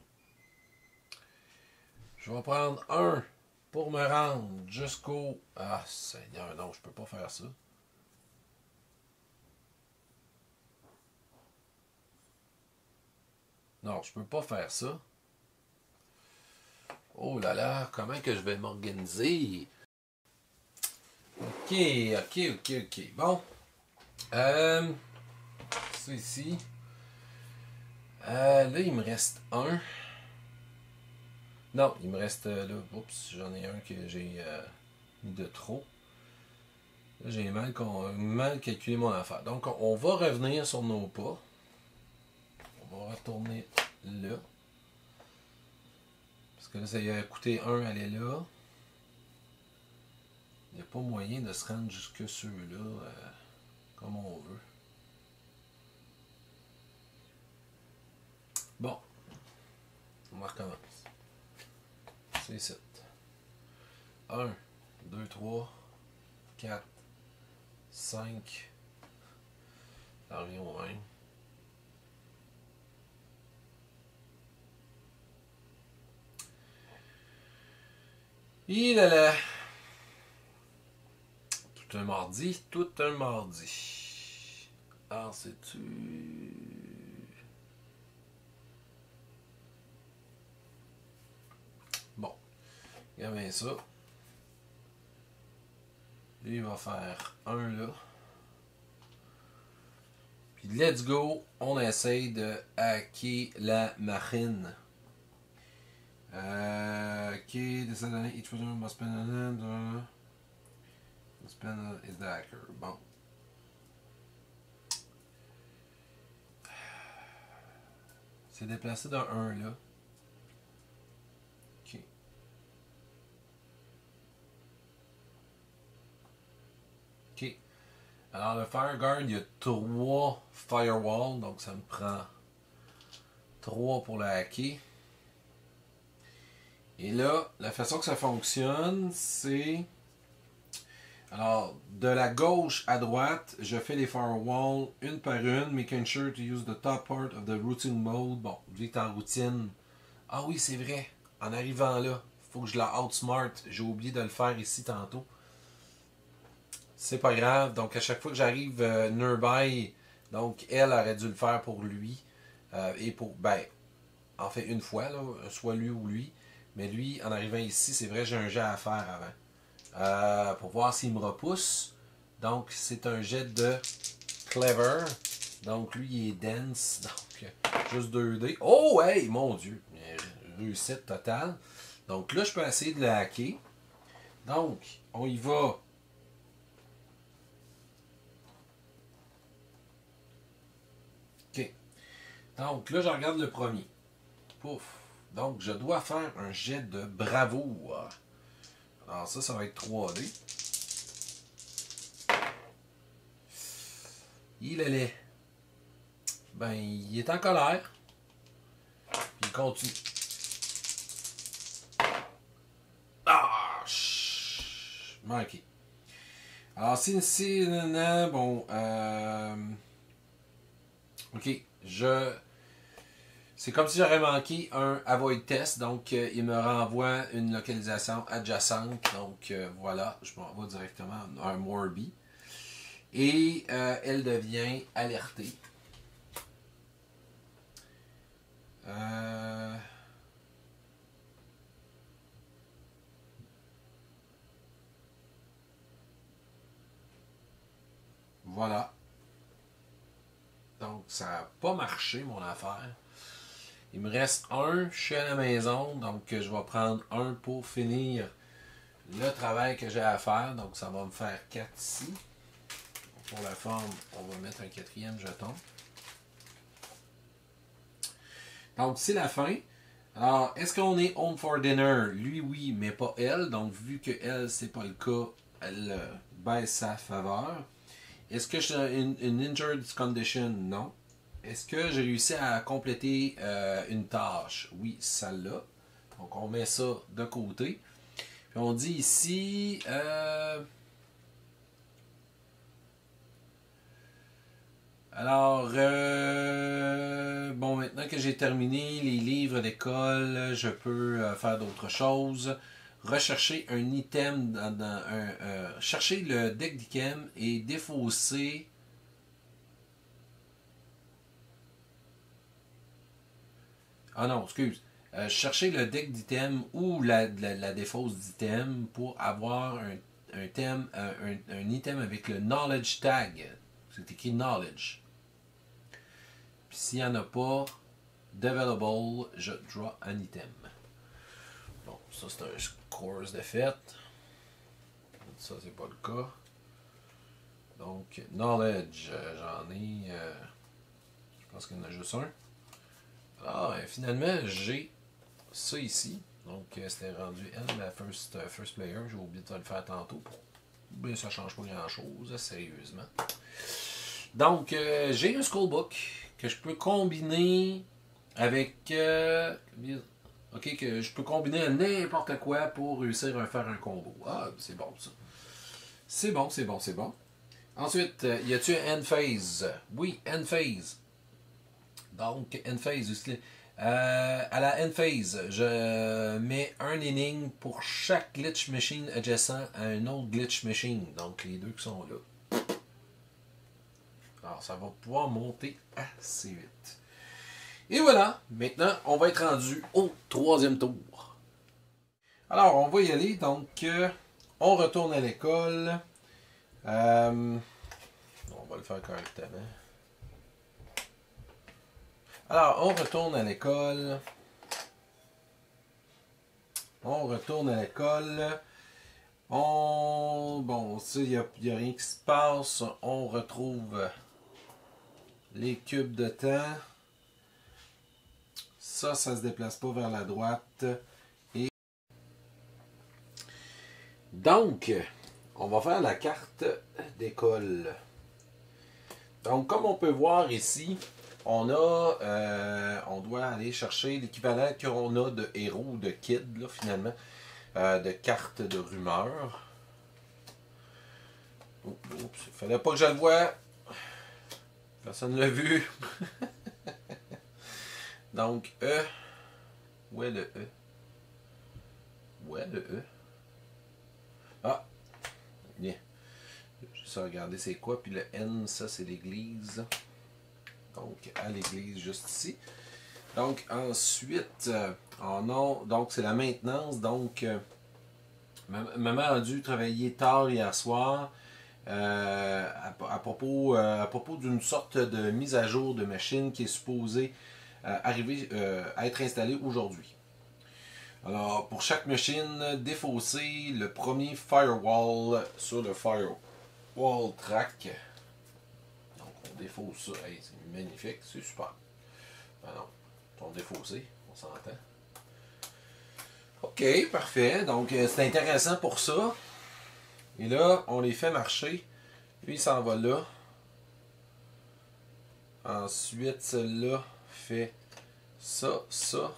Je vais prendre 1 pour me rendre jusqu'au... Ah, Seigneur, non, je peux pas faire ça. Non, je peux pas faire ça. Oh là là, comment que je vais m'organiser? Ok. Bon. Ça ici. Là, il me reste 1. Non, il me reste là. Oups, j'en ai un que j'ai mis de trop. Là, j'ai mal calculé mon affaire. Donc, on va revenir sur nos pas. On va retourner là. Parce que là, ça y a coûté 1 aller là. Il n'y a pas moyen de se rendre jusque ceux-là comme on veut. Bon. On recommence. C'est 7. 1, 2, 3, 4, 5. Ça revient au même. Il est là. Tout un mardi. Alors, c'est-tu... Bon. Regarde bien ça. Lui, il va faire 1 là. Puis, let's go. On essaye de hacker la marine. Ok, this is each person must spend is the hacker. Bon. C'est déplacé d'un 1 là. OK. OK. Alors le Fireguard, il y a 3 firewalls, donc ça me prend 3 pour le hacker. Et là, la façon que ça fonctionne, c'est... Alors, de la gauche à droite, je fais les firewalls une par une, making sure to use the top part of the routing mode. Bon, vu que t'es en routine. Ah oui, c'est vrai. En arrivant là, il faut que je la outsmart. J'ai oublié de le faire ici tantôt. C'est pas grave. Donc, à chaque fois que j'arrive nearby, donc elle aurait dû le faire pour lui. Et pour, ben, en fait, une fois, là, soit lui ou lui. Mais lui, en arrivant ici, c'est vrai, j'ai un jet à faire avant. Pour voir s'il me repousse. Donc, c'est un jet de Clever. Donc, lui, il est dense. Donc, juste 2D. Oh, hey, mon Dieu. Réussite totale. Donc, là, je peux essayer de le hacker. Donc, on y va. OK. Donc, là, je regarde le premier. Pouf. Donc, je dois faire un jet de bravoure. Alors, ça va être 3D. Il est. Ben, il est en colère. Puis il continue. Ah! Manqué. Alors, si, bon, ok, c'est comme si j'aurais manqué un avoid test, donc il me renvoie une localisation adjacente, donc voilà, je m'en vais directement à un Morby. Et elle devient alertée. Voilà. Donc, ça n'a pas marché, mon affaire. Il me reste un, je suis à la maison, donc je vais prendre un pour finir le travail que j'ai à faire. Donc, ça va me faire 4 ici. Pour la forme, on va mettre un 4e jeton. Donc, c'est la fin. Alors, est-ce qu'on est home for dinner? Lui, oui, mais pas elle. Donc, vu que elle, c'est pas le cas, elle baisse sa faveur. Est-ce que je suis une injured condition? Non. Est-ce que j'ai réussi à compléter une tâche? Oui, celle-là. Donc, on met ça de côté. Puis, on dit ici... Alors, bon, maintenant que j'ai terminé les livres d'école, je peux faire d'autres choses. Rechercher un item chercher le deck d'item et défausser. Ah non, excuse. Chercher le deck d'item ou la défausse d'item pour avoir un thème, un item avec le knowledge tag. C'est écrit knowledge. Puis s'il n'y en a pas, Developable, je draw un item. Bon, ça c'est un course de fait. Ça c'est pas le cas. Donc, knowledge, j'en ai. Je pense qu'il y en a juste un. Alors, finalement, j'ai ça ici. Donc, c'était rendu elle, la first player. J'ai oublié de le faire tantôt. Mais ça change pas grand chose, sérieusement. Donc, j'ai un Skullbook que je peux combiner avec... ok, que je peux combiner à n'importe quoi pour réussir à faire un combo. Ah, c'est bon ça. C'est bon, c'est bon, c'est bon. Ensuite, y a-tu un end phase? Oui, end phase. Donc, end phase aussi. À la end phase, je mets un inning pour chaque glitch machine adjacent à un autre glitch machine. Donc, les deux qui sont là. Alors, ça va pouvoir monter assez vite. Et voilà, maintenant, on va être rendu au 3e tour. Alors, on va y aller. Donc, on retourne à l'école. On va le faire correctement. Alors, on retourne à l'école. On retourne à l'école. Bon, il n'y a rien qui se passe. On retrouve les cubes de temps. Ça se déplace pas vers la droite. Et donc, on va faire la carte d'école. Donc, comme on peut voir ici, on doit aller chercher l'équivalent qu'on a de héros ou de kid, là, finalement, de cartes de rumeur. Oups, il fallait pas que je le voie. Personne ne l'a vu. Donc, E. Où est le E? Où est le E? Ah! Bien. Juste à regarder c'est quoi. Puis le N, ça c'est l'église. Donc, à l'église, juste ici. Donc, ensuite, donc c'est la maintenance. Donc, maman a dû travailler tard hier soir. À propos d'une sorte de mise à jour de machine qui est supposée arriver à être installée aujourd'hui. Alors, pour chaque machine, défausser le premier firewall sur le firewall track. Donc, on défausse ça. Hey, c'est magnifique, c'est super. Ben non, on défaussé, on s'entend. Ok, parfait. Donc, c'est intéressant pour ça. Et là, on les fait marcher. Lui, il s'en va là. Ensuite, celle-là fait ça, ça.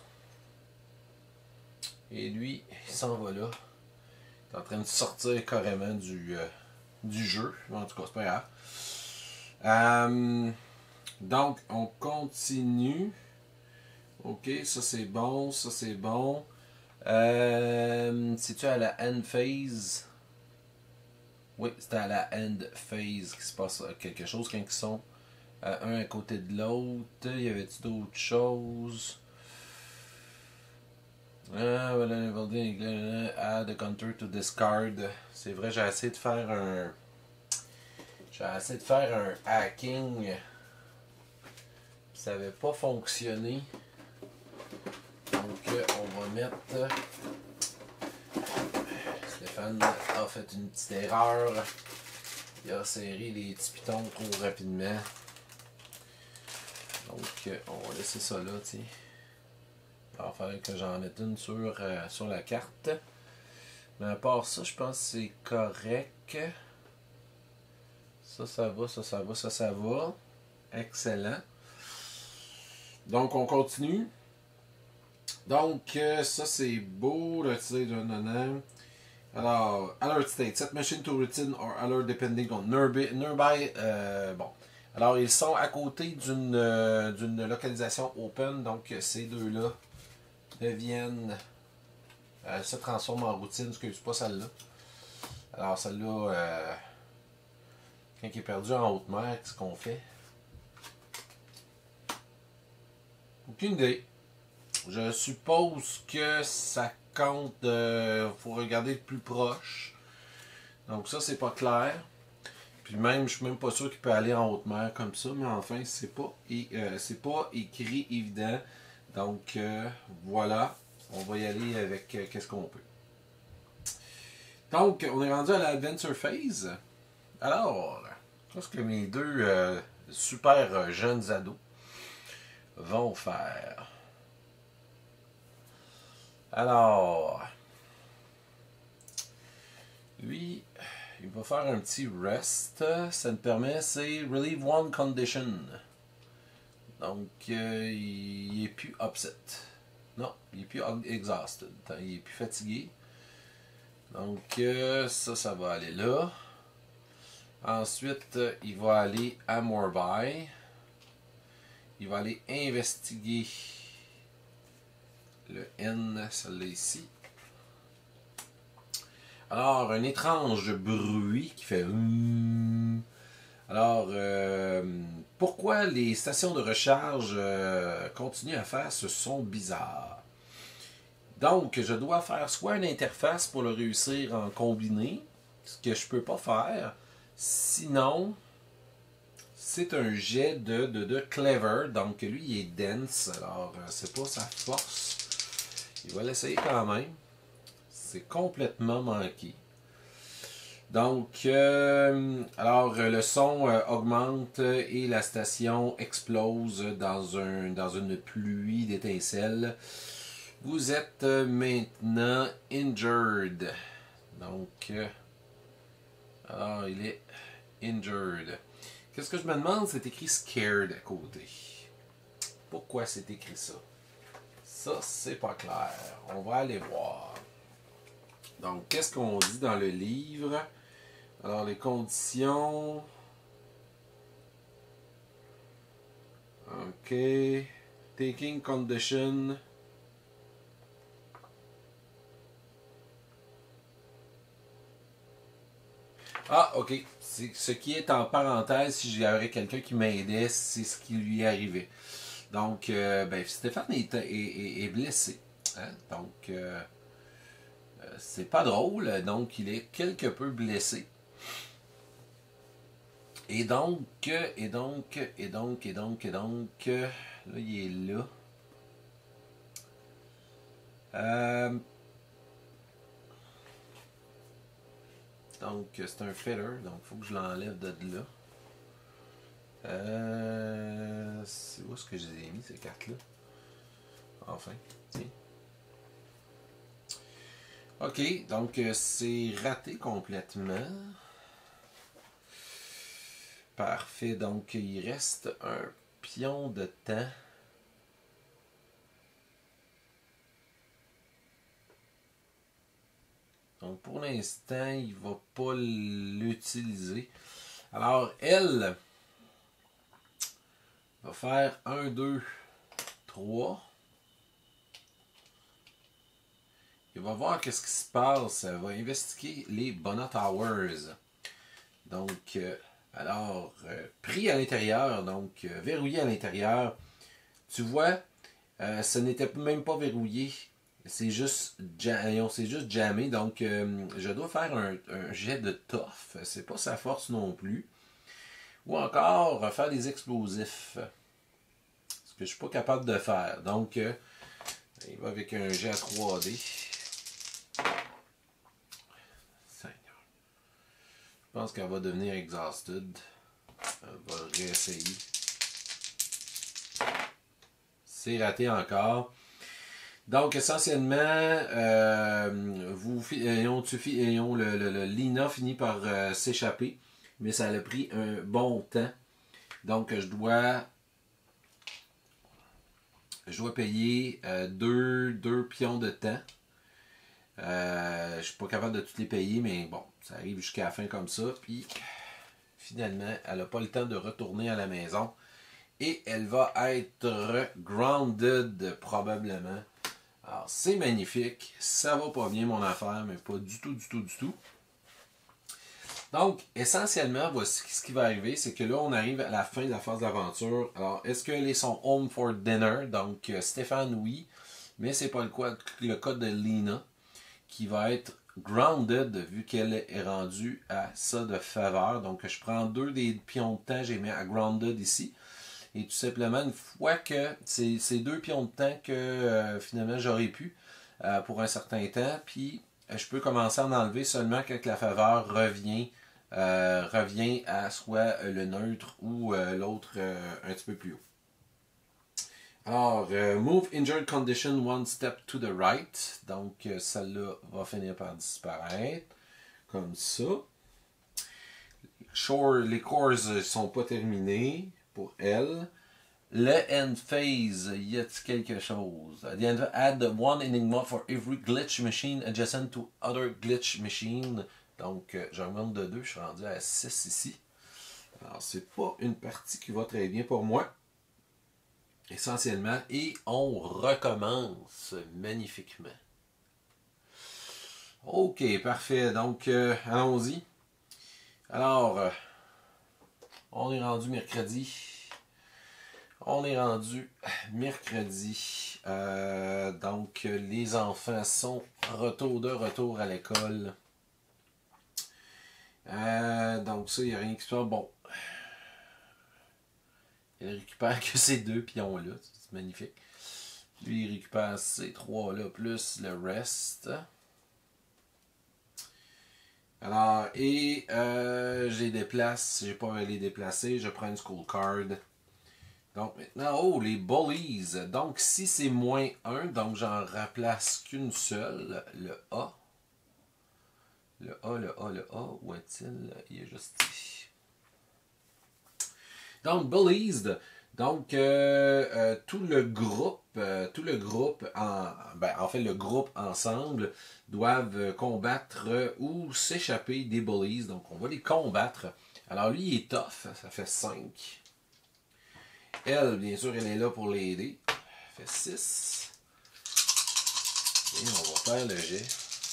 Et lui, il s'en va là. Il est en train de sortir carrément du jeu. En tout cas, c'est pas grave. Donc, on continue. Ok, ça c'est bon, ça c'est bon. C'est-tu à la end phase? Oui, c'était à la end phase qu'il se passe quelque chose quand ils sont un à côté de l'autre. Y avait-il d'autres choses? Add a counter to discard. C'est vrai, j'ai essayé de faire un hacking. Ça n'avait pas fonctionné. Donc on va mettre. Stéphane a fait une petite erreur. Il a serré les petits pitons trop rapidement. Donc on va laisser ça là, tiens. Il va falloir que j'en mette une sur la carte. Mais à part ça, je pense que c'est correct. Ça va, ça va. Excellent. Donc, on continue. Donc, ça c'est beau. Alors, alert state. Set machine to routine or alert depending on nearby. Bon. Alors, ils sont à côté d'une localisation open. Donc, ces deux-là deviennent se transforment en routine, excuse pas celle-là. Alors celle-là, quand il est perdu en haute mer, qu'est-ce qu'on fait? Aucune idée. Je suppose que ça compte, faut regarder de plus proche. Donc ça, c'est pas clair. Puis même, je suis même pas sûr qu'il peut aller en haute mer comme ça, mais enfin, c'est pas écrit évident. Donc voilà. On va y aller avec qu'est-ce qu'on peut. Donc, on est rendu à l'Adventure Phase. Alors, qu'est-ce que mes deux super jeunes ados vont faire? Alors, lui, il va faire un petit rest. Ça me permet, c'est Relieve One Condition. Donc, il est plus upset. Non, il est plus exhausted. Il est plus fatigué. Donc, ça va aller là. Ensuite, il va aller à Morby. Il va aller investiguer le N, celle-là ici. Alors, un étrange bruit qui fait... Alors, pourquoi les stations de recharge continuent à faire ce son bizarre? Donc, je dois faire soit une interface pour le réussir en combiné, ce que je ne peux pas faire. Sinon, c'est un jet de clever. Donc, lui, il est dense. Alors, c'est pas sa force. Il va l'essayer quand même. C'est complètement manqué. Donc, alors le son augmente et la station explose dans une pluie d'étincelles. Vous êtes maintenant injured. Donc, alors il est injured. Qu'est-ce que je me demande? C'est écrit scared à côté. Pourquoi c'est écrit ça? Ça, c'est pas clair. On va aller voir. Donc, qu'est-ce qu'on dit dans le livre? Alors, les conditions. OK. Taking condition. Ah, OK. C'est ce qui est en parenthèse, si j'avais quelqu'un qui m'aidait, c'est ce qui lui arrivait. Donc, ben, Stéphane est blessé. Hein? Donc, c'est pas drôle. Donc, il est quelque peu blessé. Et donc, là, il est là. Donc, c'est un feather, donc il faut que je l'enlève de là. C'est où est-ce que je les ai mis, ces cartes-là? Enfin, tiens. OK, donc c'est raté complètement. Parfait, donc il reste un pion de temps. Donc pour l'instant, il ne va pas l'utiliser. Alors elle va faire 1, 2, 3. Il va voir qu'est-ce qui se passe. Elle va investiguer les Bonnet Towers. Donc, alors, pris à l'intérieur, donc verrouillé à l'intérieur. Tu vois, ce n'était même pas verrouillé. C'est juste jammé. Donc, je dois faire un jet de tough. C'est pas sa force non plus. Ou encore, faire des explosifs. Ce que je suis pas capable de faire. Donc, il va avec un jet à 3D. Je pense qu'elle va devenir exhausted. Elle va réessayer. C'est raté encore. Donc, essentiellement, Lina finit par s'échapper, mais ça a pris un bon temps. Donc, je dois payer deux pions de temps. Je suis pas capable de tous les payer, mais bon, ça arrive jusqu'à la fin comme ça. Puis, finalement, elle n'a pas le temps de retourner à la maison. Et elle va être grounded, probablement. Alors, c'est magnifique. Ça va pas bien, mon affaire, mais pas du tout, du tout, du tout. Donc, essentiellement, voici ce qui va arriver, c'est que là, on arrive à la fin de la phase d'aventure. Alors, est-ce qu'elle est son home for dinner? Donc, Stéphane, oui. Mais c'est pas le cas de Lina, qui va être grounded, vu qu'elle est rendue à ça de faveur. Donc, je prends 2 des pions de temps, j'ai mis à grounded ici. Et tout simplement, une fois que c'est 2 pions de temps que finalement j'aurais pu pour un certain temps, puis je peux commencer à en enlever seulement quand la faveur revient à soit le neutre ou l'autre un petit peu plus haut. Alors, move injured condition one step to the right. Donc, celle-là va finir par disparaître. Comme ça. Les cores ne sont pas terminés pour elle. Le end phase, y a-t-il quelque chose? At the end, add one enigma for every glitch machine adjacent to other glitch machine. Donc, j'augmente de 2, je suis rendu à 6 ici. Alors, c'est pas une partie qui va très bien pour moi. Essentiellement. Et on recommence magnifiquement. Ok, parfait. Donc, allons-y. Alors, on est rendu mercredi. On est rendu mercredi. Donc, les enfants sont de retour à l'école. Donc, ça, il n'y a rien qui se passe. Bon. Il récupère que ces 2 pions-là. C'est magnifique. Lui, il récupère ces 3-là plus le reste. Alors, et je les déplace. J'ai pas à les déplacer. Je prends une school card. Donc maintenant, oh, les bullies. Donc si c'est moins 1, donc j'en remplace qu'une seule. Le A. Le A, le A, le A. Où est-il? Il est juste ici. Donc, bullies. Donc, tout le groupe, en fait, le groupe ensemble doivent combattre ou s'échapper des bullies. Donc, on va les combattre. Alors, lui, il est tough. Ça fait 5. Elle, bien sûr, elle est là pour l'aider. Ça fait 6. Et on va faire le jet.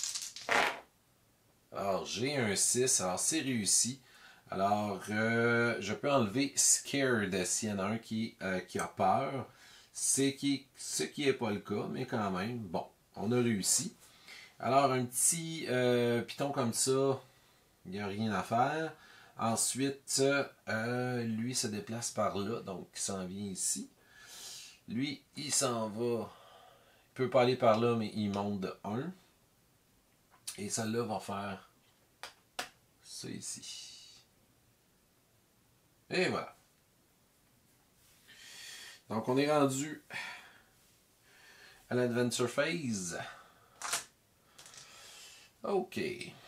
Alors, j'ai un 6. Alors, c'est réussi. Alors, je peux enlever Scared s'il y en a un qui a peur. Ce qui n'est pas le cas, mais quand même, bon, on a réussi. Alors, un petit piton comme ça, il n'y a rien à faire. Ensuite, lui se déplace par là, donc il s'en vient ici. Lui, il s'en va. Il peut pas aller par là, mais il monte de 1. Et celle-là va faire ça ici. Et voilà. Donc, on est rendu à l'Adventure Phase. OK.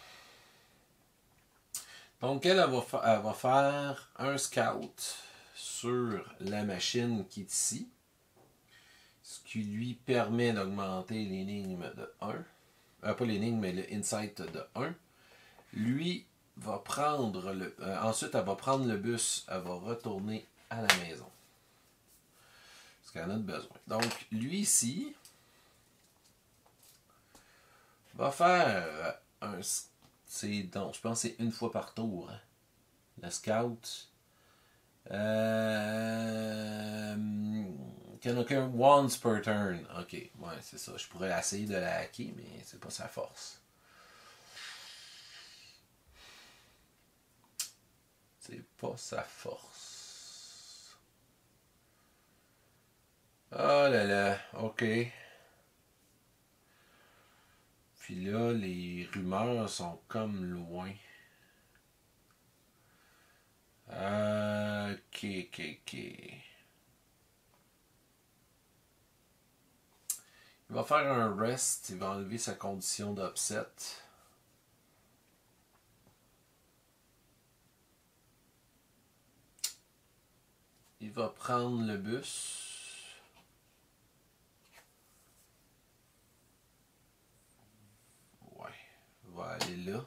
Donc, elle va faire un scout sur la machine qui est ici. Ce qui lui permet d'augmenter l'énigme de 1. Pas l'énigme, mais le insight de 1. Lui va prendre le... ensuite, elle va prendre le bus. Elle va retourner à la maison. Parce qu'elle en a besoin. Donc, lui ici va faire un... donc, je pense que c'est une fois par tour. Hein. Le scout. Can occur once per turn. Ok, ouais, c'est ça. Je pourrais essayer de la hacker, mais c'est pas sa force. C'est pas sa force. Oh là là, ok. Puis là, les rumeurs sont comme loin. Ok, ok, ok. Il va faire un rest. Il va enlever sa condition d'upset. Il va prendre le bus. Ouais. Il va aller là.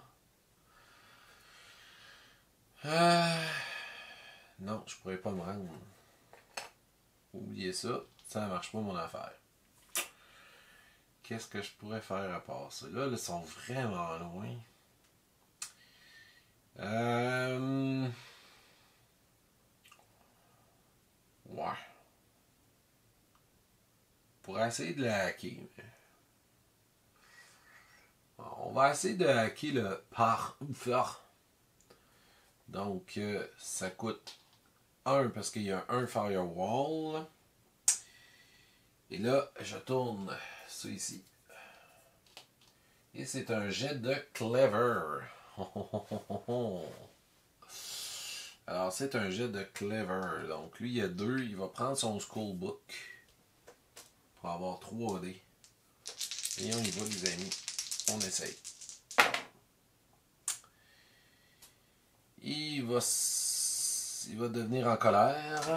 Non, je pourrais pas me rendre. Oubliez ça. Ça ne marche pas mon affaire. Qu'est-ce que je pourrais faire à part ça? Là, ils sont vraiment loin. Ouais. Pour essayer de la hacker. On va essayer de hacker le par. Donc, ça coûte 1 parce qu'il y a un firewall. Et là, je tourne ça ici. Et c'est un jet de clever. Alors, c'est un jet de clever. Donc, lui, il y a 2. Il va prendre son schoolbook pour avoir 3 dés. Et on y va, les amis. On essaye. Il va devenir en colère.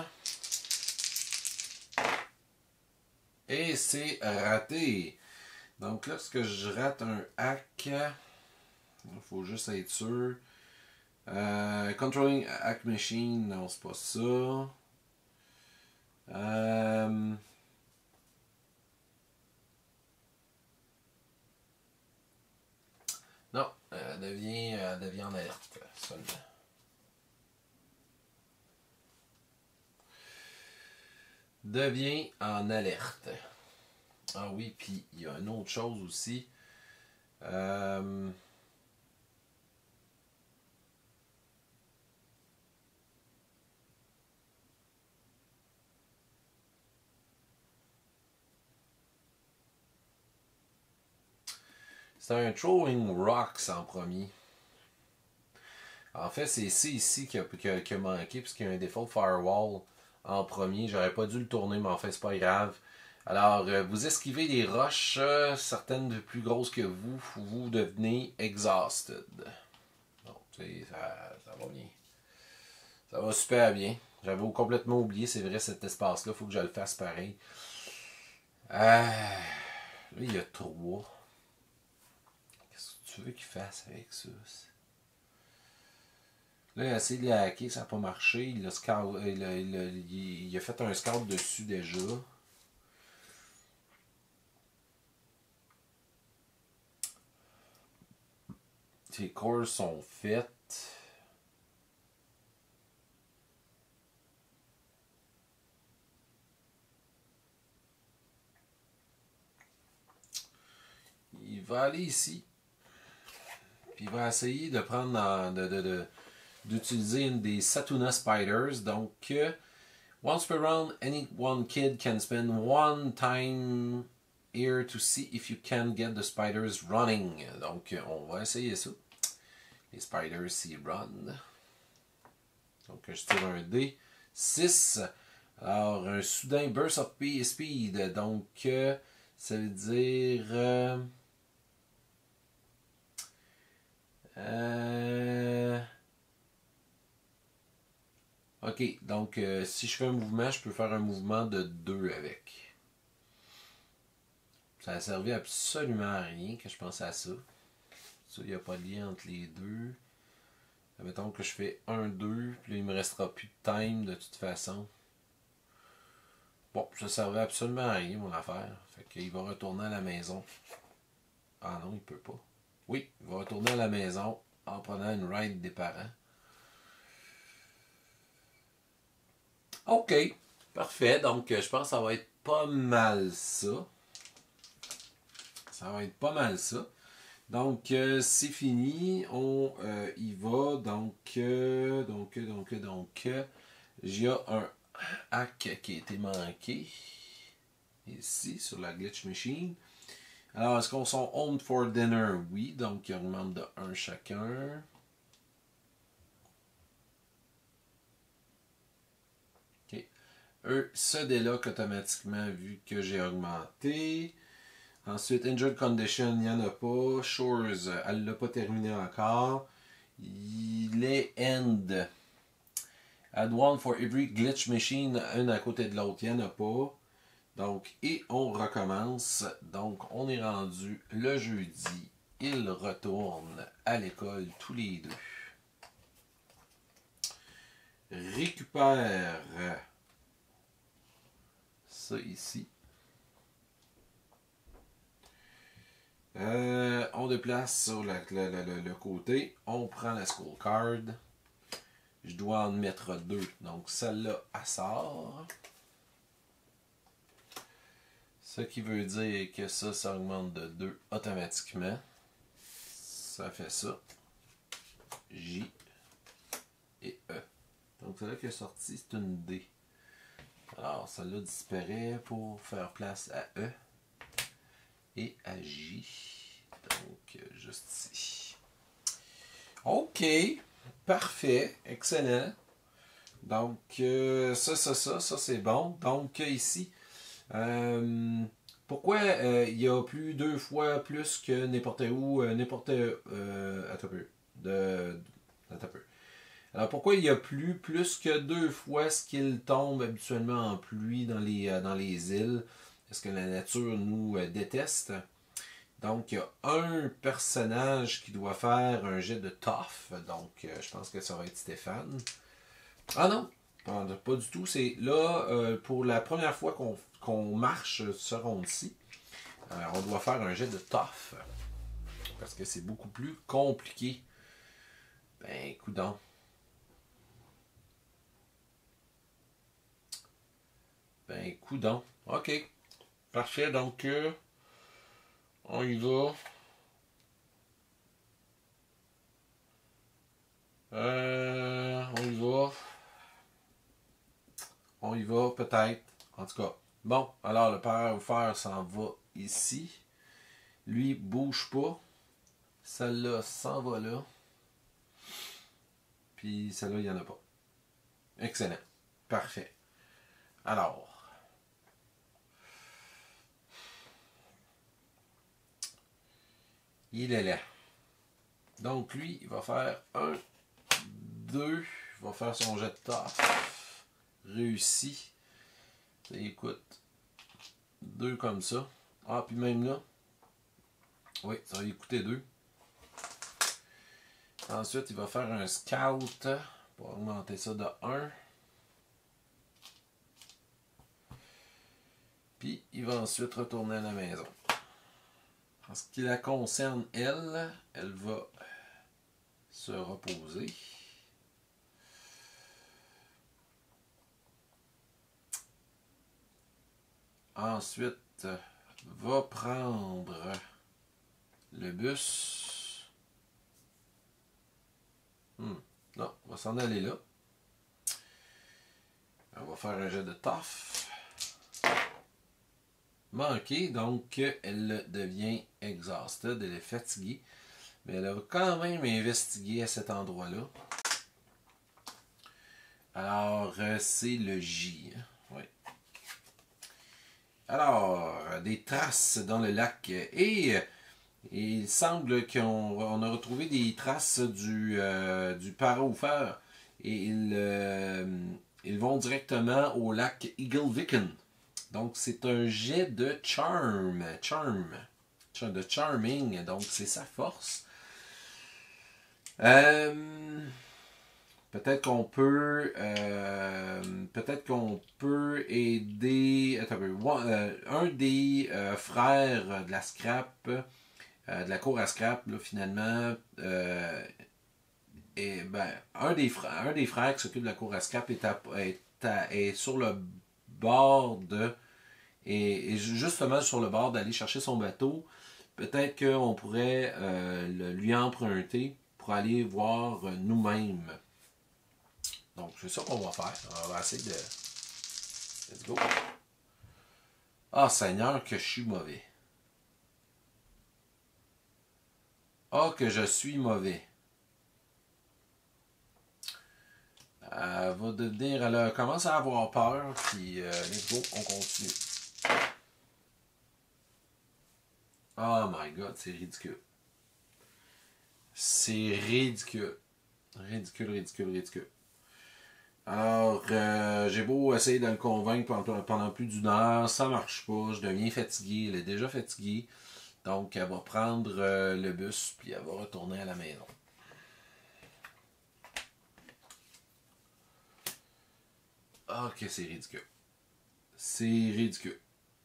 Et c'est raté. Donc, lorsque je rate un hack, il faut juste être sûr. Controlling Hack Machine, non, c'est pas ça. Non, elle devient en alerte seulement. Devient en alerte. Ah oui, puis il y a une autre chose aussi. C'est un Throwing Rocks en premier. En fait, c'est ici qui a manqué, puisqu'il y a un default firewall en premier. J'aurais pas dû le tourner, mais en fait, c'est pas grave. Alors, vous esquivez des roches, certaines de plus grosses que vous devenez exhausted. Donc, tu sais, ça va bien. Ça va super bien. J'avais complètement oublié, c'est vrai, cet espace-là. Il faut que je le fasse pareil. Là, il y a 3. Qu'est-ce que tu veux qu'il fasse avec ça? Là, il a essayé de le hacker, ça n'a pas marché. Il a fait un scout dessus déjà. Ses cores sont faites. Il va aller ici. Puis il va essayer de prendre d'utiliser une des Satuna Spiders. Donc, once per round, any one kid can spend one time here to see if you can get the spiders running. Donc, on va essayer ça. Les spiders s'y run. Donc, je tire un dé. 6. Alors, un soudain burst of speed. Donc, ça veut dire... ok, donc si je fais un mouvement, je peux faire un mouvement de 2 avec. Ça a servi absolument à rien que je pense à ça. Ça, il n'y a pas de lien entre les deux. Mettons que je fais 1-2, puis là, il me restera plus de time de toute façon. Bon, ça servait absolument à rien, mon affaire. Fait qu'il va retourner à la maison. Ah non, il peut pas. Oui, il va retourner à la maison en prenant une ride des parents. Ok, parfait. Donc, je pense que ça va être pas mal ça. Ça va être pas mal ça. Donc, c'est fini. On y va. Donc, il y a un hack qui a été manqué. Ici, sur la glitch machine. Alors, est-ce qu'on sont home for dinner? Oui. Donc, il augmente de 1 chacun. OK. Eux se déloquent automatiquement vu que j'ai augmenté. Ensuite, Injured Condition, il n'y en a pas. Shores, elle ne l'a pas terminé encore. Il est End. Add one for every glitch machine, une à côté de l'autre, il n'y en a pas. Donc, et on recommence. Donc, on est rendu le jeudi. Ils retournent à l'école tous les deux. Récupère ça ici. On déplace sur le côté. On prend la school card. Je dois en mettre 2. Donc celle-là, elle sort. Ce qui veut dire que ça augmente de 2 automatiquement. Ça fait ça. J et E. Donc celle-là qui est sortie, c'est une D. Alors celle-là disparaît pour faire place à E et à J. Donc juste ici. OK. Parfait. Excellent. Donc ça c'est bon. Donc ici, pourquoi il y a plus 2 fois plus que n'importe où, n'importe... attends un peu. Alors pourquoi il y a plus que 2 fois ce qu'il tombe habituellement en pluie dans les îles? Est-ce que la nature nous déteste? Donc il y a un personnage qui doit faire un jet de tough. Donc je pense que ça va être Stéphane. Ah non! Pas du tout. C'est là, pour la première fois qu'on marche ce ronde-ci, on doit faire un jet de tough. Parce que c'est beaucoup plus compliqué. Ben, coudonc. Ben, coudonc. OK. Parfait. Donc, on y va. On y va. On y va, peut-être. En tout cas. Bon, alors le père ou fer s'en va ici. Lui, bouge pas. Celle-là s'en va là. puis celle-là, il n'y en a pas. Excellent. Parfait. Alors. Il est là. Donc lui, il va faire 1, 2. Il va faire son jet de taf. Réussi. Écoute. 2 comme ça. Ah, puis même là. Oui, ça va lui coûter 2. Ensuite, il va faire un scout pour augmenter ça de 1. Puis, il va ensuite retourner à la maison. En ce qui la concerne, elle va se reposer. Ensuite, va prendre le bus. Non, on va s'en aller là. On va faire un jet de taf. Manqué, donc elle devient exhausted, elle est fatiguée. Mais elle va quand même investiguer à cet endroit-là. Alors, c'est le J. Oui. Alors, des traces dans le lac. Et il semble qu'on a retrouvé des traces du Paraoufer. Et ils vont directement au lac Eagle Vicken. Donc, c'est un jet de charm. De charming. Donc, c'est sa force. Peut-être qu'on peut aider un des frères de la scrap, de la cour à scrap, là, finalement, un des frères qui s'occupe de la cour à scrap est sur le bord est justement sur le bord d'aller chercher son bateau. Peut-être qu'on pourrait lui emprunter pour aller voir nous-mêmes. Donc, c'est ça qu'on va faire. On va essayer de... Let's go. Ah, Seigneur, que je suis mauvais. Ah, que je suis mauvais. Elle va devenir... Elle commence à avoir peur, puis let's go, on continue. Oh my God, c'est ridicule. C'est ridicule. Ridicule. Alors, j'ai beau essayer de le convaincre pendant plus d'une heure, ça marche pas, je deviens fatigué, elle est déjà fatiguée. Donc, elle va prendre le bus, puis elle va retourner à la maison. Ok, c'est ridicule. C'est ridicule.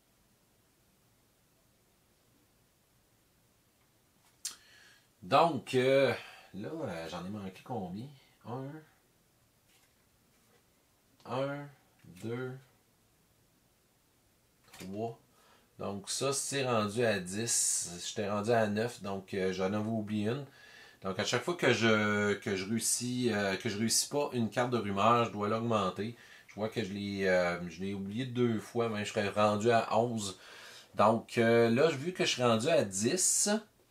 Donc, là, j'en ai manqué combien? 1, 2, 3. Donc ça, c'est rendu à 10. J'étais rendu à 9, donc j'en avais oublié une. Donc à chaque fois que je réussis pas une carte de rumeur, je dois l'augmenter. Je vois que je l'ai oublié 2 fois, mais je serais rendu à 11. Donc là, vu que je suis rendu à 10,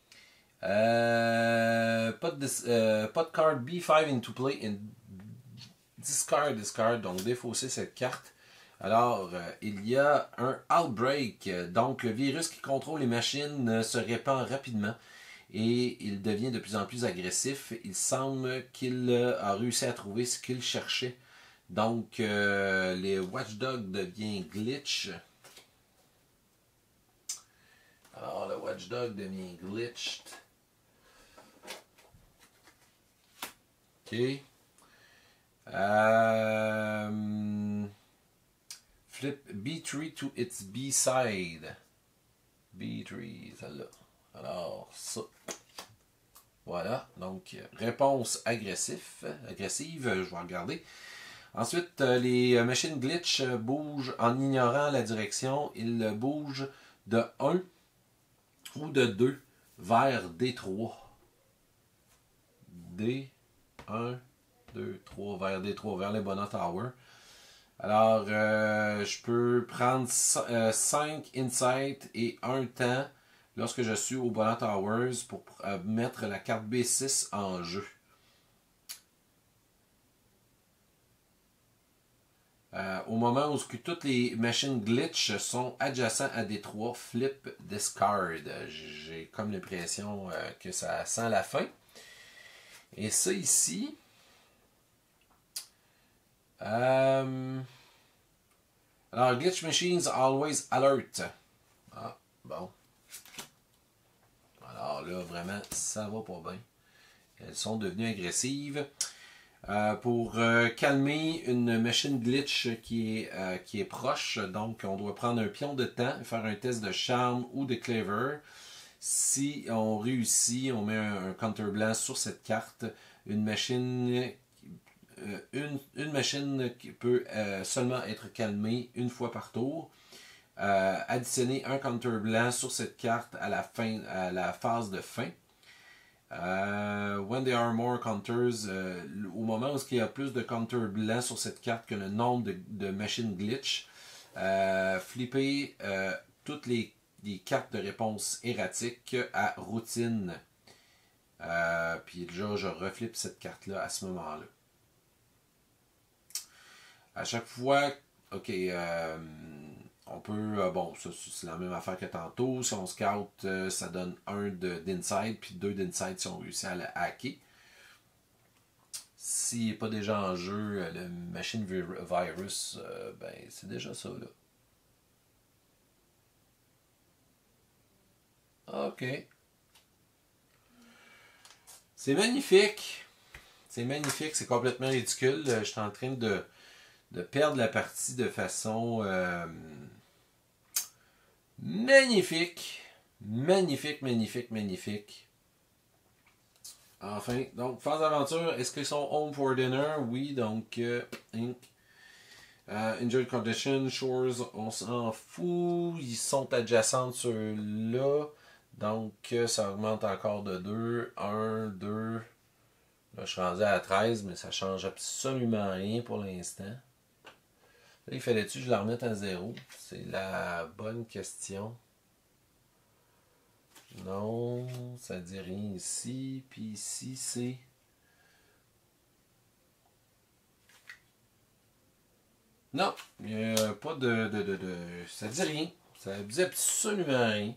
pas de card B5 into play and discard, donc défausser cette carte. Alors, il y a un outbreak, donc le virus qui contrôle les machines se répand rapidement et il devient de plus en plus agressif. Il semble qu'il a réussi à trouver ce qu'il cherchait. Donc, les Watchdog devient glitch. Alors, le Watchdog devient glitched. OK. Flip B3 to its B side. B3, celle-là. Alors, ça. Voilà. Donc, réponse agressive. Je vais regarder. Ensuite, les machines glitch bougent en ignorant la direction. Ils bougent de 1 ou de 2 vers D3. D1, 2, 3, vers D3, vers les Bonnet Tower. Alors, je peux prendre 5 insights et 1 temps lorsque je suis au Bonnet Towers pour mettre la carte B6 en jeu. Au moment où toutes les machines glitch sont adjacentes à D3, flip, discard. J'ai comme l'impression que ça sent la fin. Et ça ici, alors glitch machines always alert. Ah, bon. Alors là, vraiment, ça va pas bien. Elles sont devenues agressives. Pour calmer une machine glitch qui est proche, donc on doit prendre un pion de temps, faire un test de charme ou de clever. Si on réussit, on met un counter blanc sur cette carte. Une machine qui peut seulement être calmée une fois par tour. Additionner un counter blanc sur cette carte à la phase de fin. When there are more counters, au moment où il y a plus de counters blancs sur cette carte que le nombre de machines glitch, flipper toutes les cartes de réponse erratiques à routine. Puis déjà, je reflippe cette carte-là à ce moment-là. À chaque fois, ok, on peut, bon, ça c'est la même affaire que tantôt. Si on scout, ça donne 1 d'inside, puis 2 d'inside si on réussit à le hacker. S'il n'est pas déjà en jeu, le machine virus, ben c'est déjà ça là. Ok. C'est magnifique. C'est magnifique, c'est complètement ridicule. Je suis en train de perdre la partie de façon magnifique. Magnifique, magnifique, magnifique. Enfin, donc, phase d'aventure, est-ce qu'ils sont home for dinner? Oui, donc, Inc. Enjoy condition, shores, on s'en fout. Ils sont adjacents sur là. Donc, ça augmente encore de 2. 1, 2. Là, je suis rendu à 13, mais ça change absolument rien pour l'instant. Là, il fallait-tu que je la remette à 0? C'est la bonne question. Non, ça dit rien ici. Puis ici, c'est... Non, il n'y a pas de... Ça dit rien. Ça dit absolument rien.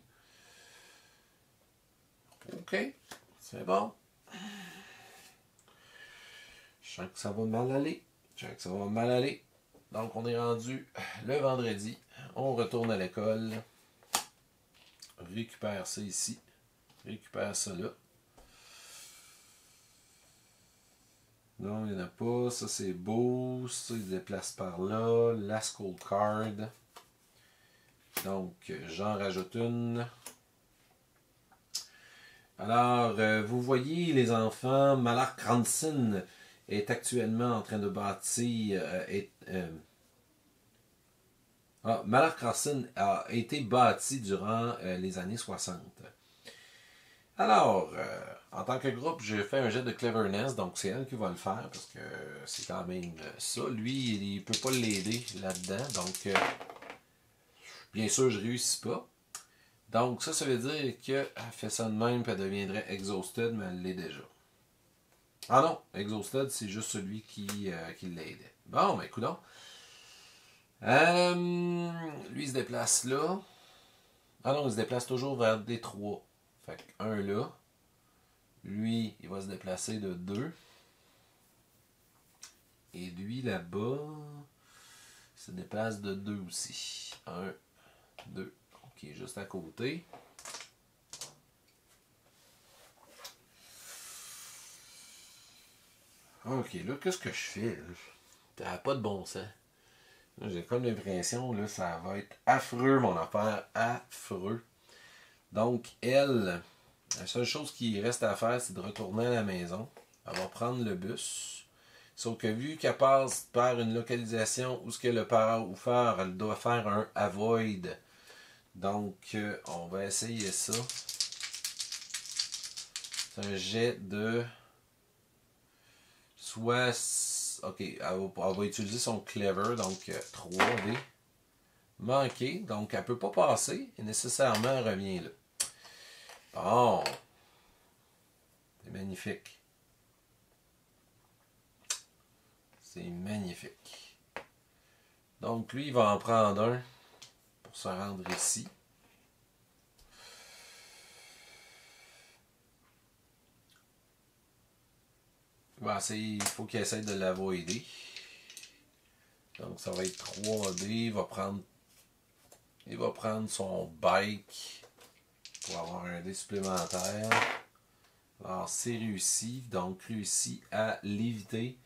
Ok, c'est bon. Je sens que ça va mal aller. Je sens que ça va mal aller. Donc, on est rendu le vendredi. On retourne à l'école. Récupère ça ici. Récupère ça là. Non, il n'y en a pas. Ça, c'est beau. Ça, il se déplace par là. La Skull Card. Donc, j'en rajoute une. Alors, vous voyez, les enfants, Malar Kransen est actuellement en train de bâtir... Malar Kransen a été bâti durant les années 60. Alors, en tant que groupe, j'ai fait un jet de cleverness, donc c'est elle qui va le faire, parce que c'est quand même ça. Lui, il ne peut pas l'aider là-dedans, donc bien sûr, je ne réussis pas. Donc, ça veut dire qu'elle fait ça de même, puis elle deviendrait exhausted, mais elle l'est déjà. Ah non, exhausted, c'est juste celui qui l'aidait. Bon, ben, écoute donc. Lui, il se déplace là. Ah non, il se déplace toujours vers D3. Fait qu'un là. Lui, il va se déplacer de 2. Et lui, là-bas, il se déplace de 2 aussi. 1, 2. Ok, juste à côté. Ok, là, qu'est-ce que je fais? T'as pas de bon sens. J'ai comme l'impression, là, ça va être affreux, mon affaire. Affreux. Donc, elle, la seule chose qui reste à faire, c'est de retourner à la maison. Elle va prendre le bus. Sauf que vu qu'elle passe par une localisation où ce que le parent ou faire, elle doit faire un avoid. Donc, on va essayer ça. C'est un jet de... Soit... Ok, elle va utiliser son clever, donc 3D. Manqué, donc elle ne peut pas passer, et nécessairement elle revient là. Bon. C'est magnifique. C'est magnifique. Donc lui, il va en prendre un pour se rendre ici. Il faut qu'il essaie de l'avoider. Donc ça va être 3D. Il va prendre son bike pour avoir un dé supplémentaire. Alors c'est réussi. Donc réussi à l'éviter.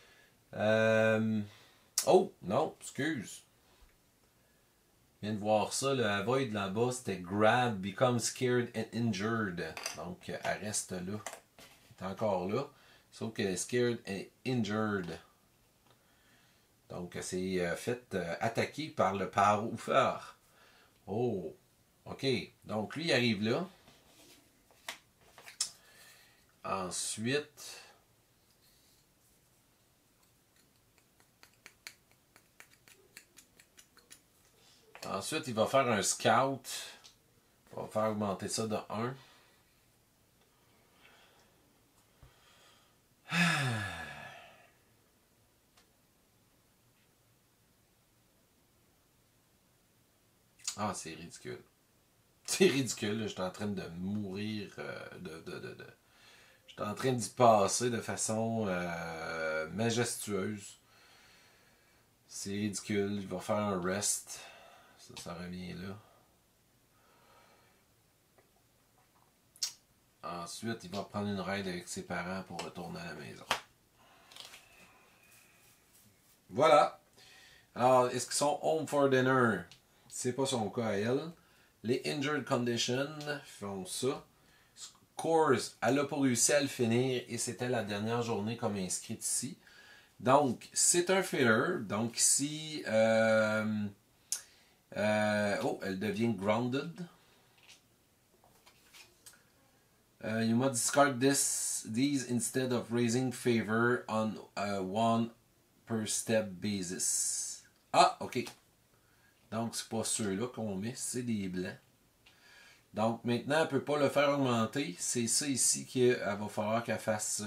Oh non, excuse. Je viens de voir ça. Le avoid là-bas c'était grab, become scared and injured. Donc elle reste là. Elle est encore là. Sauf qu'elle est scared and injured. Donc, elle s'est fait attaquer par le pare-oufeur. Oh, ok. Donc, lui, il arrive là. Ensuite, il va faire un scout. On va faire augmenter ça de 1. Ah, c'est ridicule. C'est ridicule, là. Je suis en train de mourir je suis en train d'y passer de façon majestueuse. C'est ridicule. Il va faire un rest. Ça revient là. Ensuite, il va prendre une ride avec ses parents pour retourner à la maison. Voilà. Alors, est-ce qu'ils sont home for dinner? C'est pas son cas à elle. Les injured conditions font ça. Scores, elle n'a pas réussi à le finir et c'était la dernière journée comme inscrite ici. Donc, c'est un filler. Donc ici, elle devient grounded. You must discard these instead of raising favor on a one per step basis. Ah, ok. Donc, c'est pas ceux-là qu'on met, c'est des blancs. Donc, maintenant, elle ne peut pas le faire augmenter. C'est ça ici qu'il va falloir qu'elle fasse.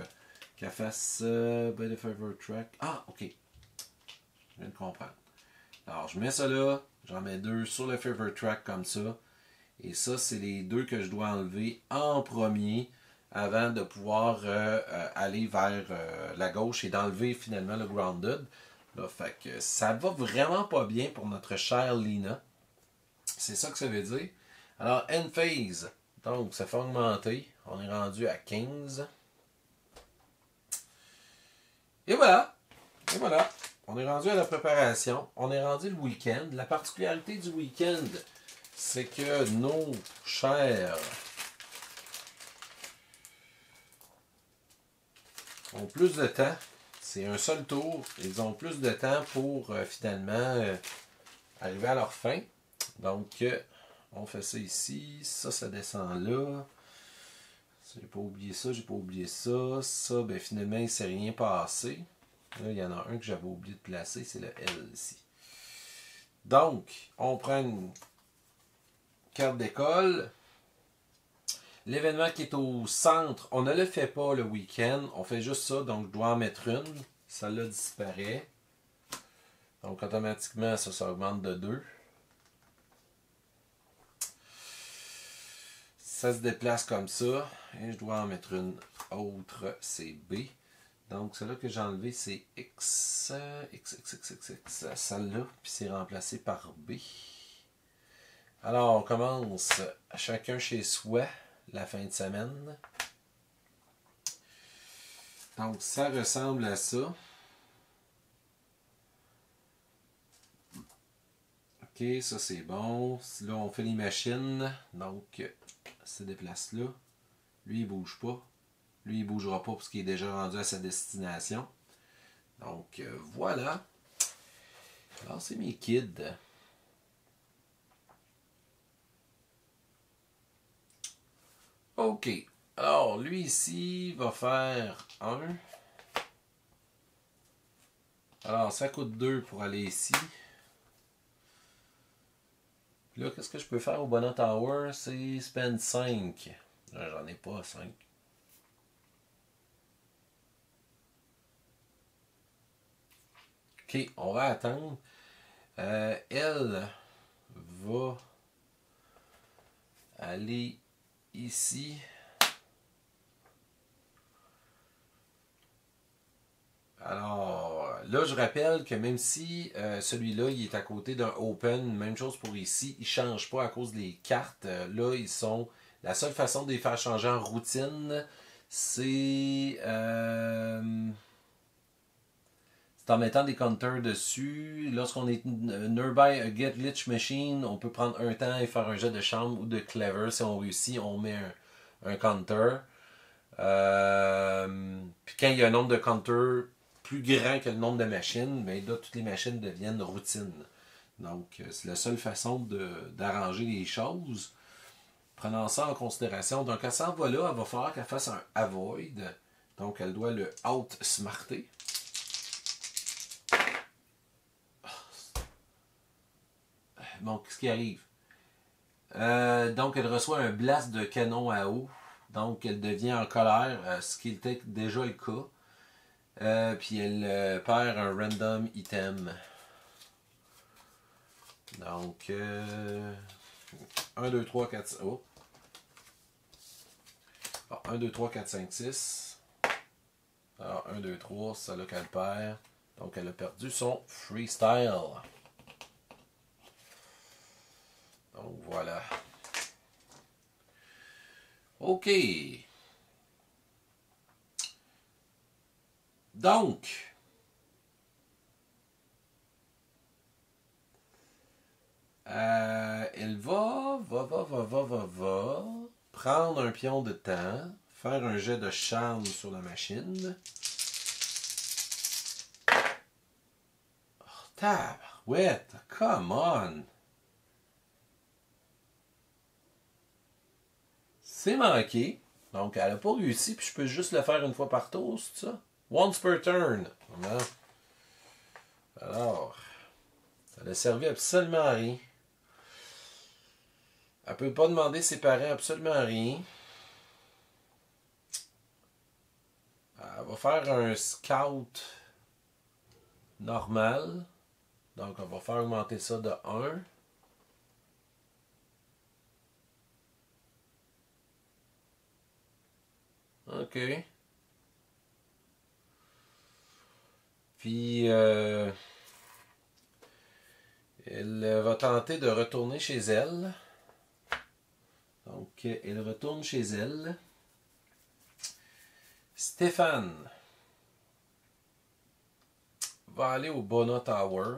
By the favor track. Ah, ok. Je viens de comprendre. Alors, je mets ça là. J'en mets 2 sur le favor track comme ça. Et ça, c'est les 2 que je dois enlever en premier avant de pouvoir aller vers la gauche et d'enlever finalement le grounded. Là, fait que ça va vraiment pas bien pour notre chère Lina. C'est ça que ça veut dire. Alors, end phase. Donc, ça fait augmenter. On est rendu à 15. Et voilà. Et voilà. On est rendu à la préparation. On est rendu le week-end. La particularité du week-end, c'est que nos chers ont plus de temps. C'est un seul tour. Ils ont plus de temps pour finalement arriver à leur fin. Donc, on fait ça ici. Ça descend là. J'ai pas oublié ça, j'ai pas oublié ça. Ça, ben finalement, il ne s'est rien passé. Là, il y en a un que j'avais oublié de placer, c'est le L ici. Donc, on prend une carte d'école. L'événement qui est au centre, on ne le fait pas le week-end. On fait juste ça, donc je dois en mettre une. Celle-là disparaît. Donc, automatiquement, ça augmente de 2. Ça se déplace comme ça. Et je dois en mettre une autre, c'est B. Donc, celle-là que j'ai enlevé, c'est X. Celle-là, puis c'est remplacé par B. Alors, on commence chacun chez soi la fin de semaine. Donc, ça ressemble à ça. Ok, ça c'est bon. Là, on fait les machines. Donc, se déplace là. Lui, il ne bouge pas. Lui, il ne bougera pas parce qu'il est déjà rendu à sa destination. Donc, voilà. Alors, c'est mes kids. OK. Alors, lui ici va faire 1. Alors, ça coûte 2 pour aller ici. Puis là, qu'est-ce que je peux faire au Bonnet Tower? C'est spend 5. J'en ai pas 5. OK, on va attendre. Elle va aller ici. Alors, là, je rappelle que même si celui-là, il est à côté d'un open, même chose pour ici, il ne change pas à cause des cartes. Là, ils sont... La seule façon de les faire changer en routine, c'est en mettant des counters dessus. Lorsqu'on est nearby a get glitch machine, on peut prendre un temps et faire un jet de chambre ou de clever. Si on réussit, on met un counter. Puis quand il y a un nombre de counters plus grand que le nombre de machines, bien là, toutes les machines deviennent routine. Donc, c'est la seule façon d'arranger les choses. Prenant ça en considération. Donc, elle s'en va là, elle va falloir qu'elle fasse un avoid. Donc, elle doit le outsmarter. Bon, qu'est-ce qui arrive? Donc, elle reçoit un blast de canon à eau. Donc, elle devient en colère, ce qui était déjà le cas. Puis, elle perd un random item. Donc, 1, 2, 3, 4, oh. 1, 2, 3, 4, 5, 6. Alors, 1, 2, 3, c'est là qu'elle perd. Donc, elle a perdu son freestyle. Donc, voilà. OK. Donc, elle va prendre un pion de temps, faire un jet de charme sur la machine. Oh, tabarouette, come on! C'est manqué. Donc, elle n'a pas réussi, puis je peux juste le faire une fois par tour, c'est ça? Once per turn. Voilà. Alors, ça n'a servi absolument à rien. Elle ne peut pas demander ses parents absolument rien. Elle va faire un scout normal. Donc, on va faire augmenter ça de 1. OK. Puis, elle va tenter de retourner chez elle. Donc, elle retourne chez elle. Stéphane va aller au Bona Tower.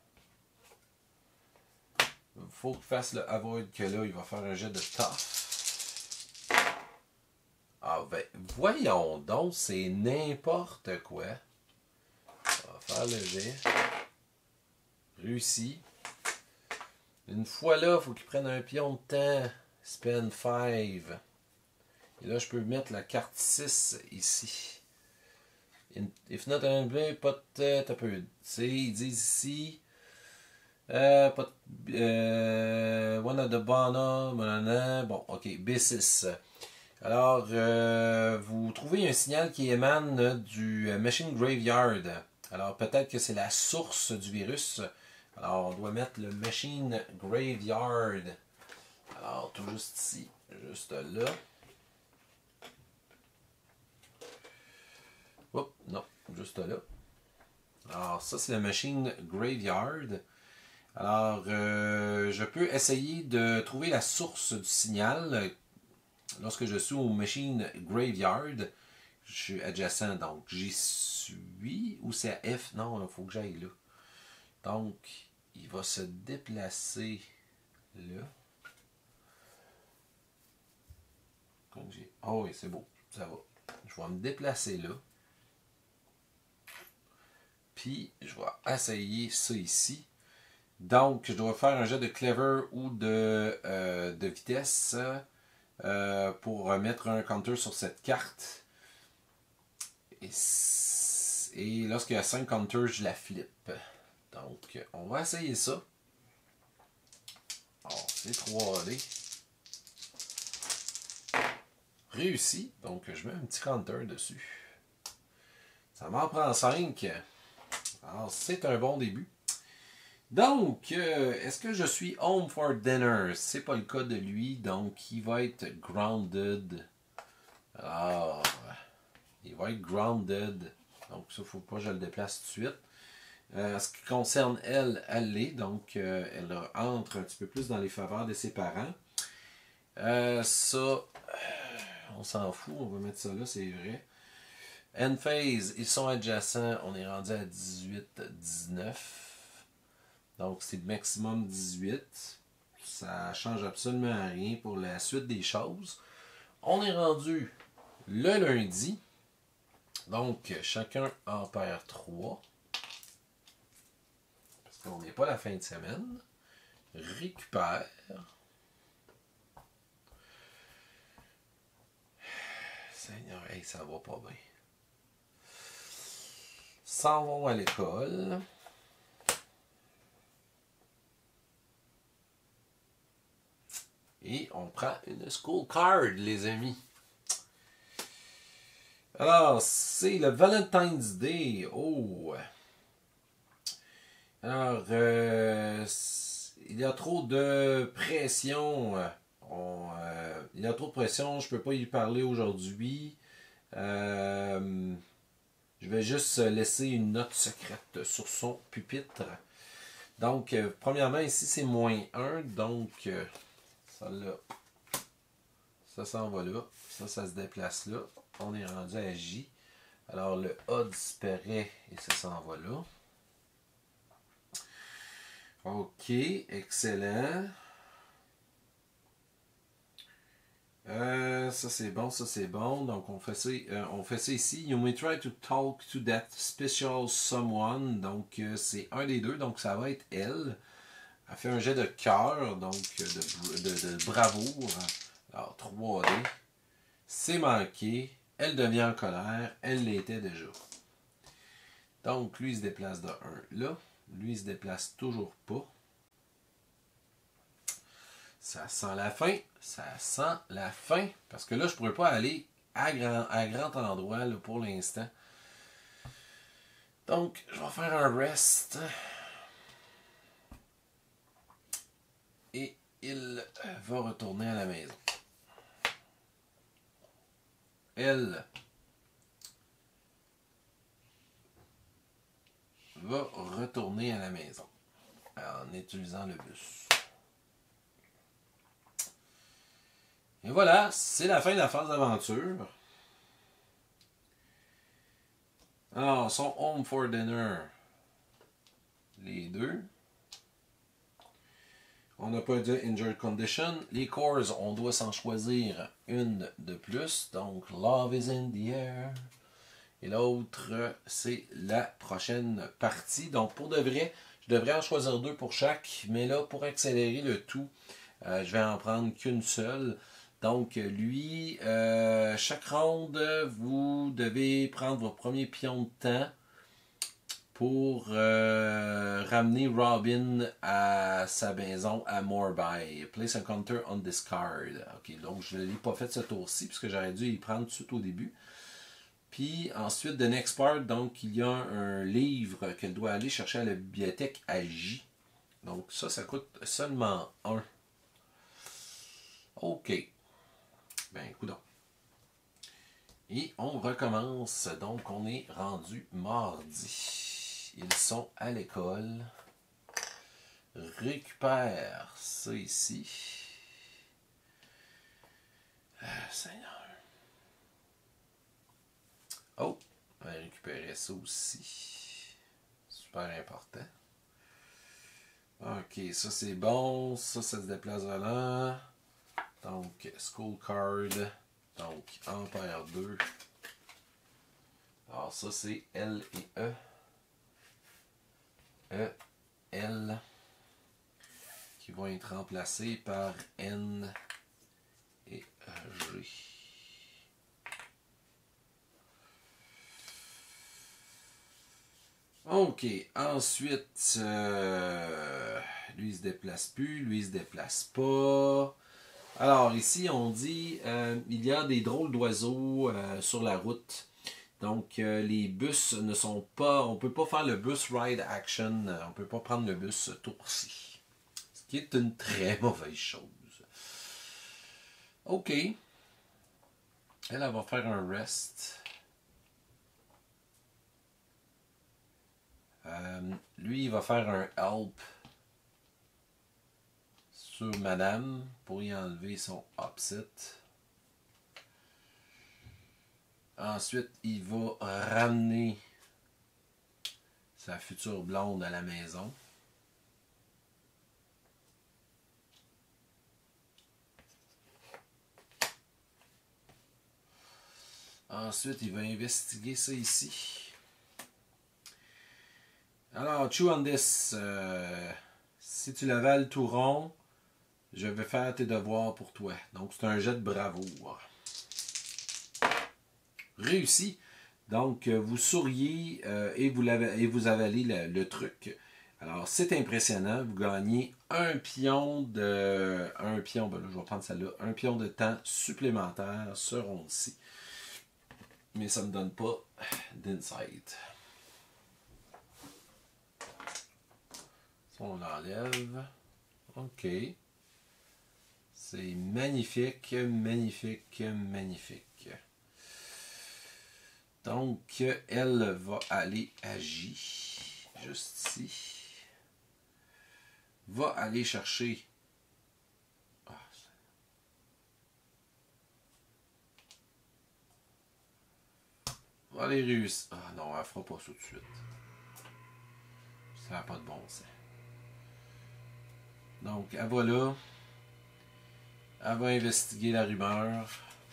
Il faut qu'il fasse le avoid que là, il va faire un jet de tough. Ah ben, voyons donc, c'est n'importe quoi. On va faire le jet. Réussi. Une fois là, il faut qu'il prenne un pion de temps. Spend 5. Et là, je peux mettre la carte 6 ici. If not un bleu, pas de t'as peu. Ils disent ici. Pas de, one of the Bona. Bon, ok. B6. Alors, vous trouvez un signal qui émane du Machine Graveyard. Alors, peut-être que c'est la source du virus. Alors, on doit mettre le Machine Graveyard. Alors, tout juste ici. Juste là. Oups, non, juste là. Alors, ça, c'est le Machine Graveyard. Alors, je peux essayer de trouver la source du signal. Lorsque je suis au Machine Graveyard, je suis adjacent, donc j'y suis. Ou c'est à F? Non, il faut que j'aille là. Donc, il va se déplacer là. Oh oui, c'est beau, ça va. Je vais me déplacer là. Puis, je vais essayer ça ici. Donc, je dois faire un jet de clever ou de vitesse pour mettre un counter sur cette carte. Et lorsqu'il y a 5 counters, je la flippe. Donc, on va essayer ça. Alors, c'est 3D. Réussi. Donc, je mets un petit counter dessus. Ça m'en prend 5. Alors, c'est un bon début. Donc, est-ce que je suis home for dinner? C'est pas le cas de lui, donc il va être grounded. Alors, il va être grounded. Donc, ça, faut pas que je le déplace tout de suite. Ce qui concerne elle, elle l'est. Donc, elle entre un petit peu plus dans les faveurs de ses parents. Ça, on s'en fout. On va mettre ça là, c'est vrai. End phase, ils sont adjacents. On est rendu à 18, 19. Donc, c'est le maximum 18. Ça change absolument rien pour la suite des choses. On est rendu le lundi. Donc, chacun en perd 3. Parce qu'on n'est pas la fin de semaine. Récupère. Seigneur, hey, ça va pas bien. S'en vont à l'école. Et on prend une school card, les amis. Alors, c'est le Valentine's Day. Oh! Alors, il y a trop de pression. Il y a trop de pression, je ne peux pas y parler aujourd'hui. Je vais juste laisser une note secrète sur son pupitre. Donc, premièrement, ici, c'est -1. Donc, ça là, ça s'en va là. Ça se déplace là. On est rendu à J. Alors, le A disparaît et ça s'en va là. OK, excellent. Ça c'est bon, ça c'est bon. Donc on fait ça ici. You may try to talk to that special someone. Donc c'est un des deux, donc ça va être elle. Elle fait un jet de cœur, donc de bravoure. Alors 3D. C'est manqué. Elle devient en colère. Elle l'était déjà. Donc lui il se déplace de 1 là. Lui il se déplace toujours pas. Ça sent la fin. Ça sent la fin. Parce que là, je ne pourrais pas aller à grand endroit là, pour l'instant. Donc, je vais faire un rest. Et il va retourner à la maison. Elle va retourner à la maison en utilisant le bus. Et voilà, c'est la fin de la phase d'aventure. Alors, son home for dinner. Les deux. On n'a pas de injured condition. Les cores, on doit s'en choisir une de plus. Donc, Love is in the air. Et l'autre, c'est la prochaine partie. Donc, pour de vrai, je devrais en choisir 2 pour chaque. Mais là, pour accélérer le tout, je vais en prendre qu'une seule. Donc, lui, chaque ronde, vous devez prendre votre premier pion de temps pour ramener Robin à sa maison à Morby. Place a counter on this card. Ok, donc je ne l'ai pas fait ce tour-ci, puisque j'aurais dû y prendre tout de suite au début. Puis ensuite, The Next Part, donc il y a un livre qu'elle doit aller chercher à la bibliothèque à J. Donc ça coûte seulement 1. Ok. Ben, coudonc. Et on recommence. Donc, on est rendu mardi. Ils sont à l'école. Récupère ça ici. Seigneur. Oh, on va récupérer ça aussi. Super important. Ok, ça c'est bon. Ça se déplace vers là. Donc, School Card. Donc, Ampère 2. Alors, ça, c'est L et E. E, L. Qui vont être remplacés par N et G. Ok, ensuite, lui, il se déplace plus. Lui, il se déplace pas. Alors, ici, on dit il y a des drôles d'oiseaux sur la route. Donc, les bus ne sont pas... On ne peut pas faire le bus ride action. On ne peut pas prendre le bus ce tour-ci. Ce qui est une très mauvaise chose. OK. Elle va faire un rest. Lui, il va faire un help sur madame pour y enlever son upset. Ensuite, il va ramener sa future blonde à la maison. Ensuite, il va investiguer ça ici. Alors, chew on this. Si tu l'avales tout rond, je vais faire tes devoirs pour toi. Donc, c'est un jet de bravoure. Réussi. Donc, vous souriez et vous avalez le truc. Alors, c'est impressionnant. Vous gagnez un pion de... Un pion, ben là, je vais prendre celle-là. Un pion de temps supplémentaire ce ronde-ci. Mais ça ne me donne pas d'insight. On l'enlève. OK. C'est magnifique, magnifique, magnifique. Donc, elle va aller agir juste ici. Va aller chercher. Va aller réussir. Ah non, elle ne fera pas ça tout de suite. Ça n'a pas de bon sens. Donc, elle va là. Elle va investiguer la rumeur.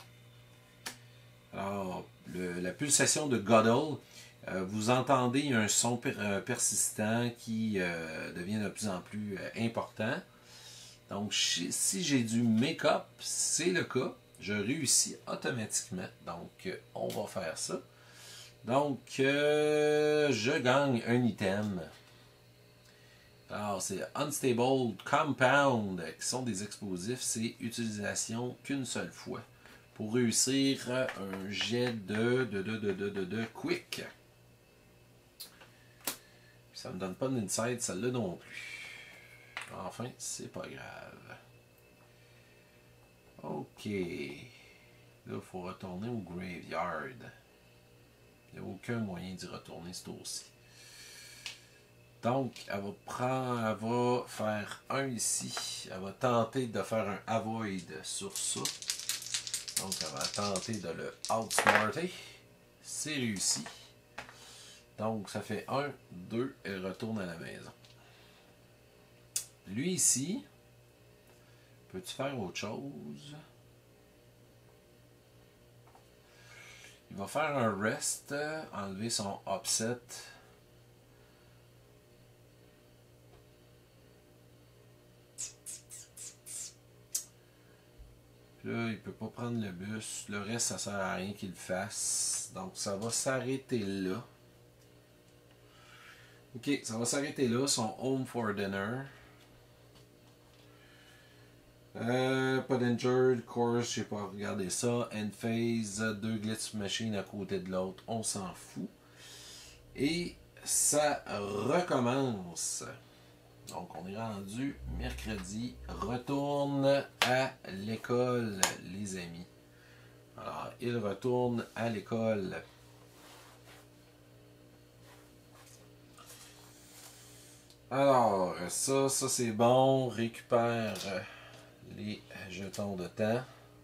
Alors, la pulsation de Godel, vous entendez un son persistant qui devient de plus en plus important. Donc, si j'ai du make-up, c'est le cas. Je réussis automatiquement. Donc, on va faire ça. Donc, je gagne un item. Alors, c'est Unstable Compound, qui sont des explosifs. C'est utilisation qu'une seule fois. Pour réussir un jet de quick. Ça ne me donne pas d'insight, celle-là non plus. Enfin, c'est pas grave. OK. Là, il faut retourner au graveyard. Il n'y a aucun moyen d'y retourner ce tour-ci. Donc, elle va faire un ici. Elle va tenter de faire un avoid sur ça. Donc, elle va tenter de le outsmarter. C'est réussi. Donc, ça fait 1, 2, elle retourne à la maison. Lui ici, peux-tu faire autre chose? Il va faire un rest, enlever son upset. Là, il ne peut pas prendre le bus. Le reste, ça ne sert à rien qu'il le fasse. Donc, ça va s'arrêter là. OK, ça va s'arrêter là. Son home for dinner. Pas d'injured, course, je n'ai pas regardé ça. End phase, 2 glitch machines à côté de l'autre. On s'en fout. Et ça recommence. Donc, on est rendu mercredi. Retourne à l'école, les amis. Alors, il retourne à l'école. Alors, ça c'est bon. Récupère les jetons de temps.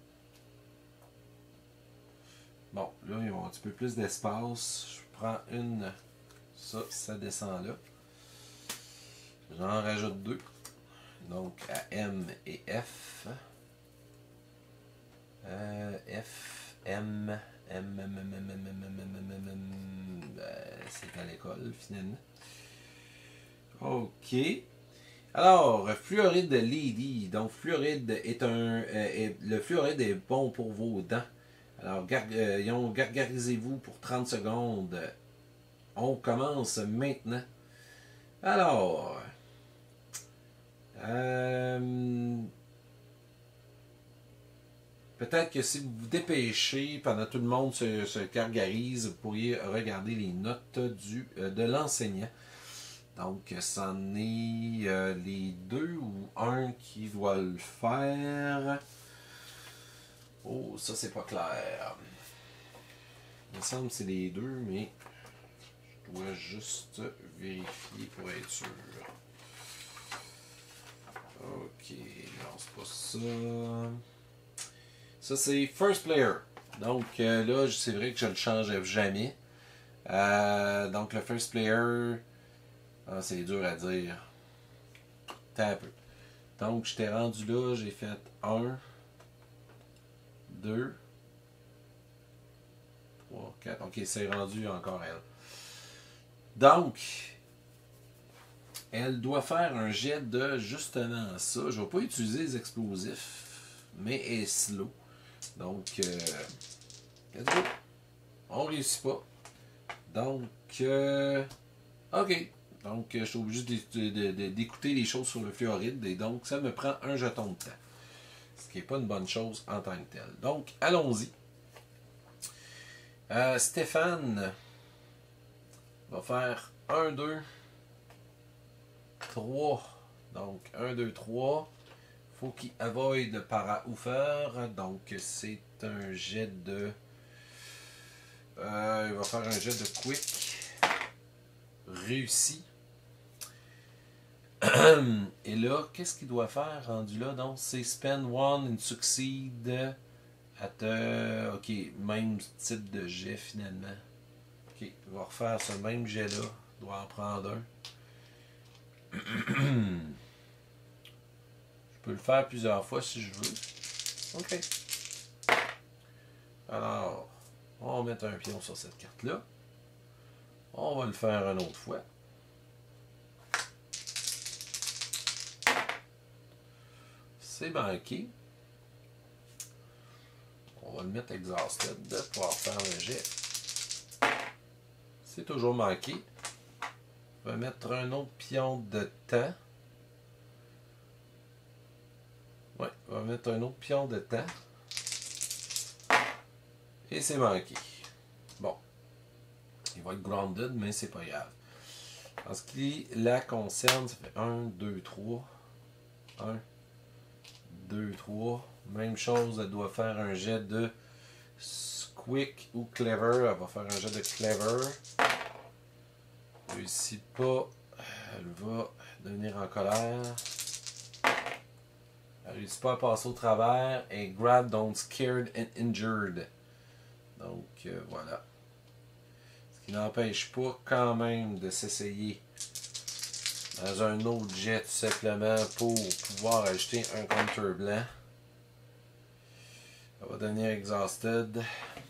Bon, là, ils ont un petit peu plus d'espace. Je prends une. Ça descend là. J'en rajoute 2. Donc, à M et F. F, M, c'est à l'école, finalement. OK. Alors, fluoride Lady. Donc, fluoride est le fluoride est bon pour vos dents. Alors, gargarisez-vous pour 30 secondes. On commence maintenant. Alors, peut-être que si vous vous dépêchez, pendant que tout le monde se gargarise, vous pourriez regarder les notes de l'enseignant. Donc, c'en est les deux ou un qui doit le faire. Oh, ça, c'est pas clair. Il me semble que c'est les deux, mais je dois juste vérifier pour être sûr. Ok, non, c'est pas ça. Ça, c'est First Player. Donc, là, c'est vrai que je ne le change jamais. Donc, le First Player, c'est dur à dire. T'as un peu. Donc, je t'ai rendu là, j'ai fait 1, 2, 3, 4. Ok, c'est rendu encore elle. Donc, elle doit faire un jet de justement ça. Je ne vais pas utiliser les explosifs, mais elle est slow. Donc, let's go. On réussit pas. Donc, ok. Donc, je suis obligé d'écouter les choses sur le fluoride. Et donc, ça me prend un jeton de temps. Ce qui n'est pas une bonne chose en tant que tel. Donc, allons-y. Stéphane va faire 1, 2, 3. Donc, 1, 2, 3. Faut qu'il avoid para-oufer. Donc, c'est un jet de... il va faire un jet de quick. Réussi. Et là, qu'est-ce qu'il doit faire rendu là? Donc, c'est spend one and succeed at... ok, même type de jet finalement. Ok, il va refaire ce même jet-là. Il doit en prendre un. Je peux le faire plusieurs fois si je veux. Ok. Alors, on va mettre un pion sur cette carte-là. On va le faire une autre fois. C'est manqué. On va le mettre exhausted pour pouvoir faire le jet. C'est toujours manqué. On va mettre un autre pion de temps. Ouais, on va mettre un autre pion de temps. Et c'est manqué. Bon. Il va être grounded, mais c'est pas grave. En ce qui la concerne, ça fait 1, 2, 3. 1, 2, 3. Même chose, elle doit faire un jet de quick ou clever. Elle va faire un jet de clever. Réussit pas. Elle va devenir en colère. Elle réussit pas à passer au travers. Et grab, don't scared and injured. Donc voilà. Ce qui n'empêche pas quand même de s'essayer dans un autre jet tout simplement pour pouvoir ajouter un counter blanc. Elle va devenir exhausted.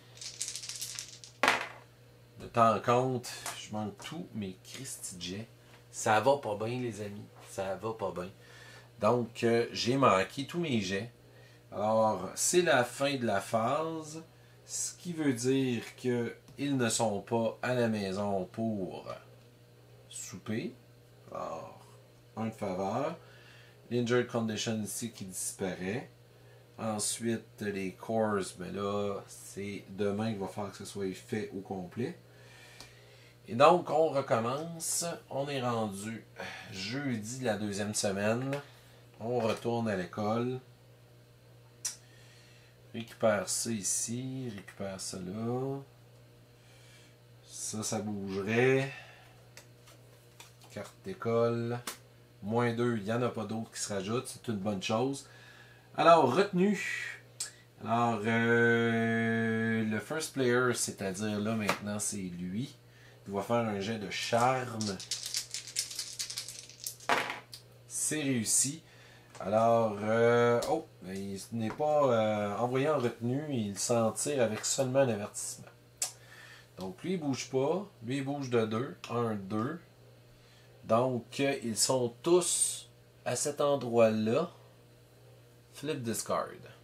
De temps en compte, je manque tous mes Christy jets. Ça va pas bien les amis. Ça va pas bien. Donc j'ai manqué tous mes jets. Alors c'est la fin de la phase. Ce qui veut dire qu'ils ne sont pas à la maison pour souper. Alors, un de faveur. L'injured condition ici qui disparaît. Ensuite, les cores, ben là, c'est demain qu'il va falloir que ce soit fait au complet. Et donc, on recommence. On est rendu jeudi de la deuxième semaine. On retourne à l'école. Récupère ça ici, récupère ça là. Ça bougerait. Carte d'école. -2, il n'y en a pas d'autres qui se rajoutent, c'est une bonne chose. Alors, retenue. Alors, le first player, c'est-à-dire là maintenant, c'est lui. Il va faire un jet de charme. C'est réussi. Alors, oh, il n'est pas envoyé en retenue, il s'en tire avec seulement un avertissement. Donc, lui, il ne bouge pas. Lui, il bouge de 2. 1, 2. Donc, ils sont tous à cet endroit-là. Flip discard.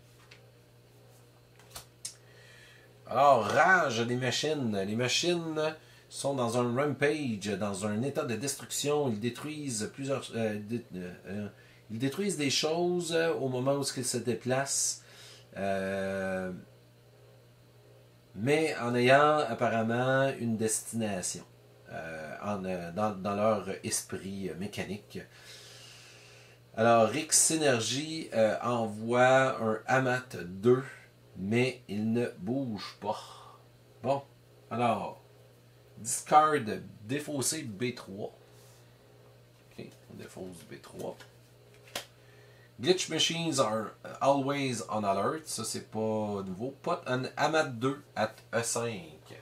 Alors, rage des machines. Les machines sont dans un rampage, dans un état de destruction. Ils détruisent ils détruisent des choses au moment où ils se déplacent. Mais en ayant apparemment une destination dans leur esprit mécanique. Alors, Rick Synergy envoie un Amat 2, mais il ne bouge pas. Bon, alors, discard défaussé B3. Ok, on défausse B3. Glitch machines are always on alert. Ça, c'est pas nouveau. Put an Amat 2 at E5.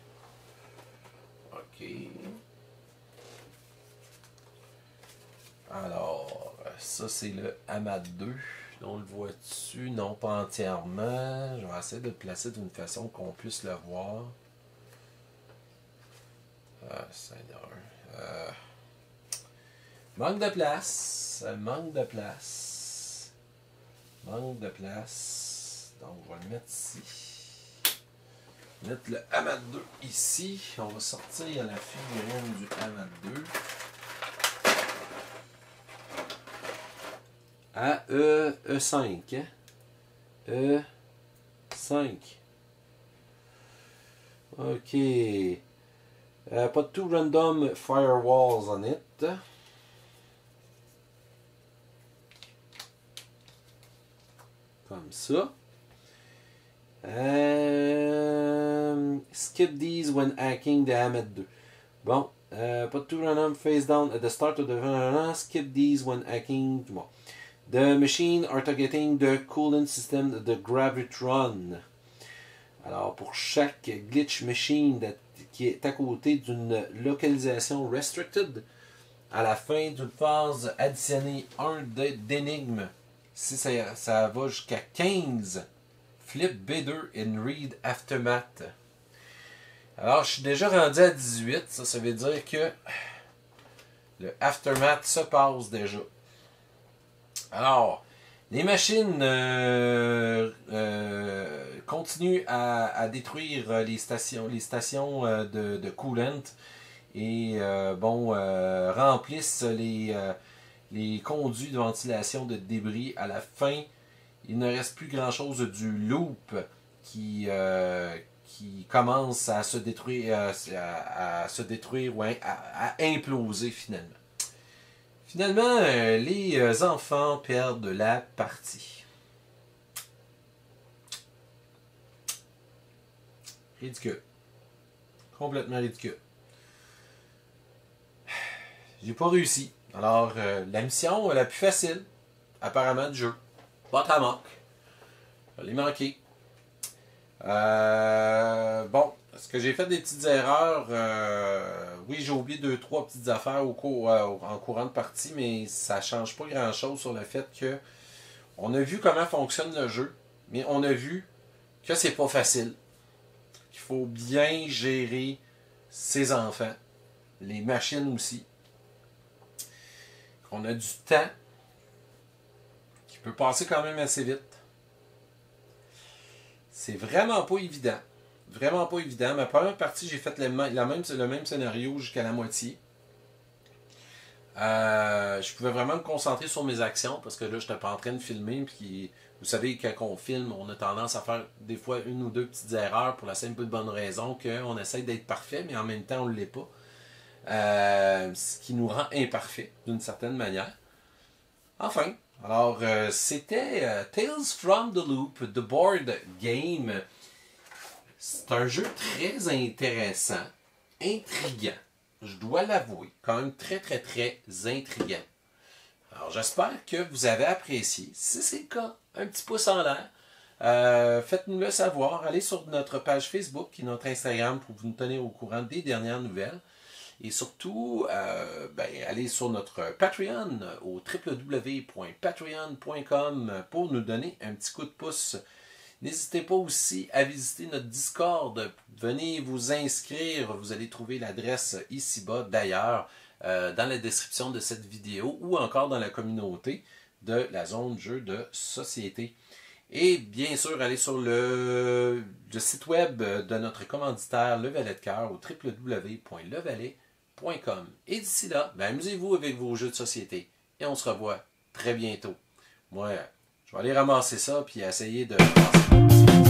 Ok. Alors, ça, c'est le Amat 2. On le voit dessus. Non, pas entièrement. Je vais essayer de le placer d'une façon qu'on puisse le voir. Ah, Seigneur. Manque de place. Manque de place. Manque de place. Donc, on va le mettre ici. Mettre le Amat 2 ici. On va sortir la figurine du Amat 2. À E5. Hein? E5. OK. Put 2 random firewalls on it. Comme ça. Skip these when hacking the Amat 2. Bon. Put 2 random face down at the start of the... Skip these when hacking... Bon. The machine are targeting the coolant system of the Gravitron. Alors, pour chaque glitch machine qui est à côté d'une localisation restricted, à la fin d'une phase, additionnez 1 d'énigme. Si ça va jusqu'à 15, flip B2 and read Aftermath. Alors, je suis déjà rendu à 18. Ça veut dire que le Aftermath se passe déjà. Alors, les machines continuent à détruire les stations de coolant et remplissent les conduits de ventilation de débris. À la fin, il ne reste plus grand-chose du loop qui commence à se détruire, à imploser finalement. Finalement, les enfants perdent la partie. Ridicule. Complètement ridicule. J'ai pas réussi. Alors, la mission la plus facile, apparemment, du jeu. Bot à moque. Je l'ai manqué. Bon, est-ce que j'ai fait des petites erreurs? Oui, j'ai oublié 2-3 petites affaires en courant de partie, mais ça ne change pas grand-chose sur le fait que on a vu comment fonctionne le jeu, mais on a vu que c'est pas facile. Qu'il faut bien gérer ses enfants, les machines aussi. Qu'on a du temps qui peut passer quand même assez vite. C'est vraiment pas évident. Vraiment pas évident. Ma première partie, j'ai fait le même scénario jusqu'à la moitié. Je pouvais vraiment me concentrer sur mes actions parce que là, je n'étais pas en train de filmer. Puis, vous savez, quand on filme, on a tendance à faire des fois 1 ou 2 petites erreurs pour la simple et bonne raison qu'on essaie d'être parfait, mais en même temps, on ne l'est pas. Ce qui nous rend imparfait d'une certaine manière. Enfin, alors c'était Tales from the Loop, The Board Game. C'est un jeu très intéressant, intriguant, je dois l'avouer, quand même très très très intriguant. Alors j'espère que vous avez apprécié. Si c'est le cas, un petit pouce en l'air. Faites-nous le savoir. Allez sur notre page Facebook et notre Instagram pour vous tenir au courant des dernières nouvelles. Et surtout, allez sur notre Patreon au www.patreon.com pour nous donner un petit coup de pouce. N'hésitez pas aussi à visiter notre Discord. Venez vous inscrire. Vous allez trouver l'adresse ici-bas, d'ailleurs, dans la description de cette vidéo ou encore dans la communauté de la zone jeu de société. Et bien sûr, allez sur le site web de notre commanditaire Le Valet de Cœur au www.levalet.com. Et d'ici là, amusez-vous avec vos jeux de société. Et on se revoit très bientôt. Moi, je Je vais aller ramasser ça puis essayer de passer.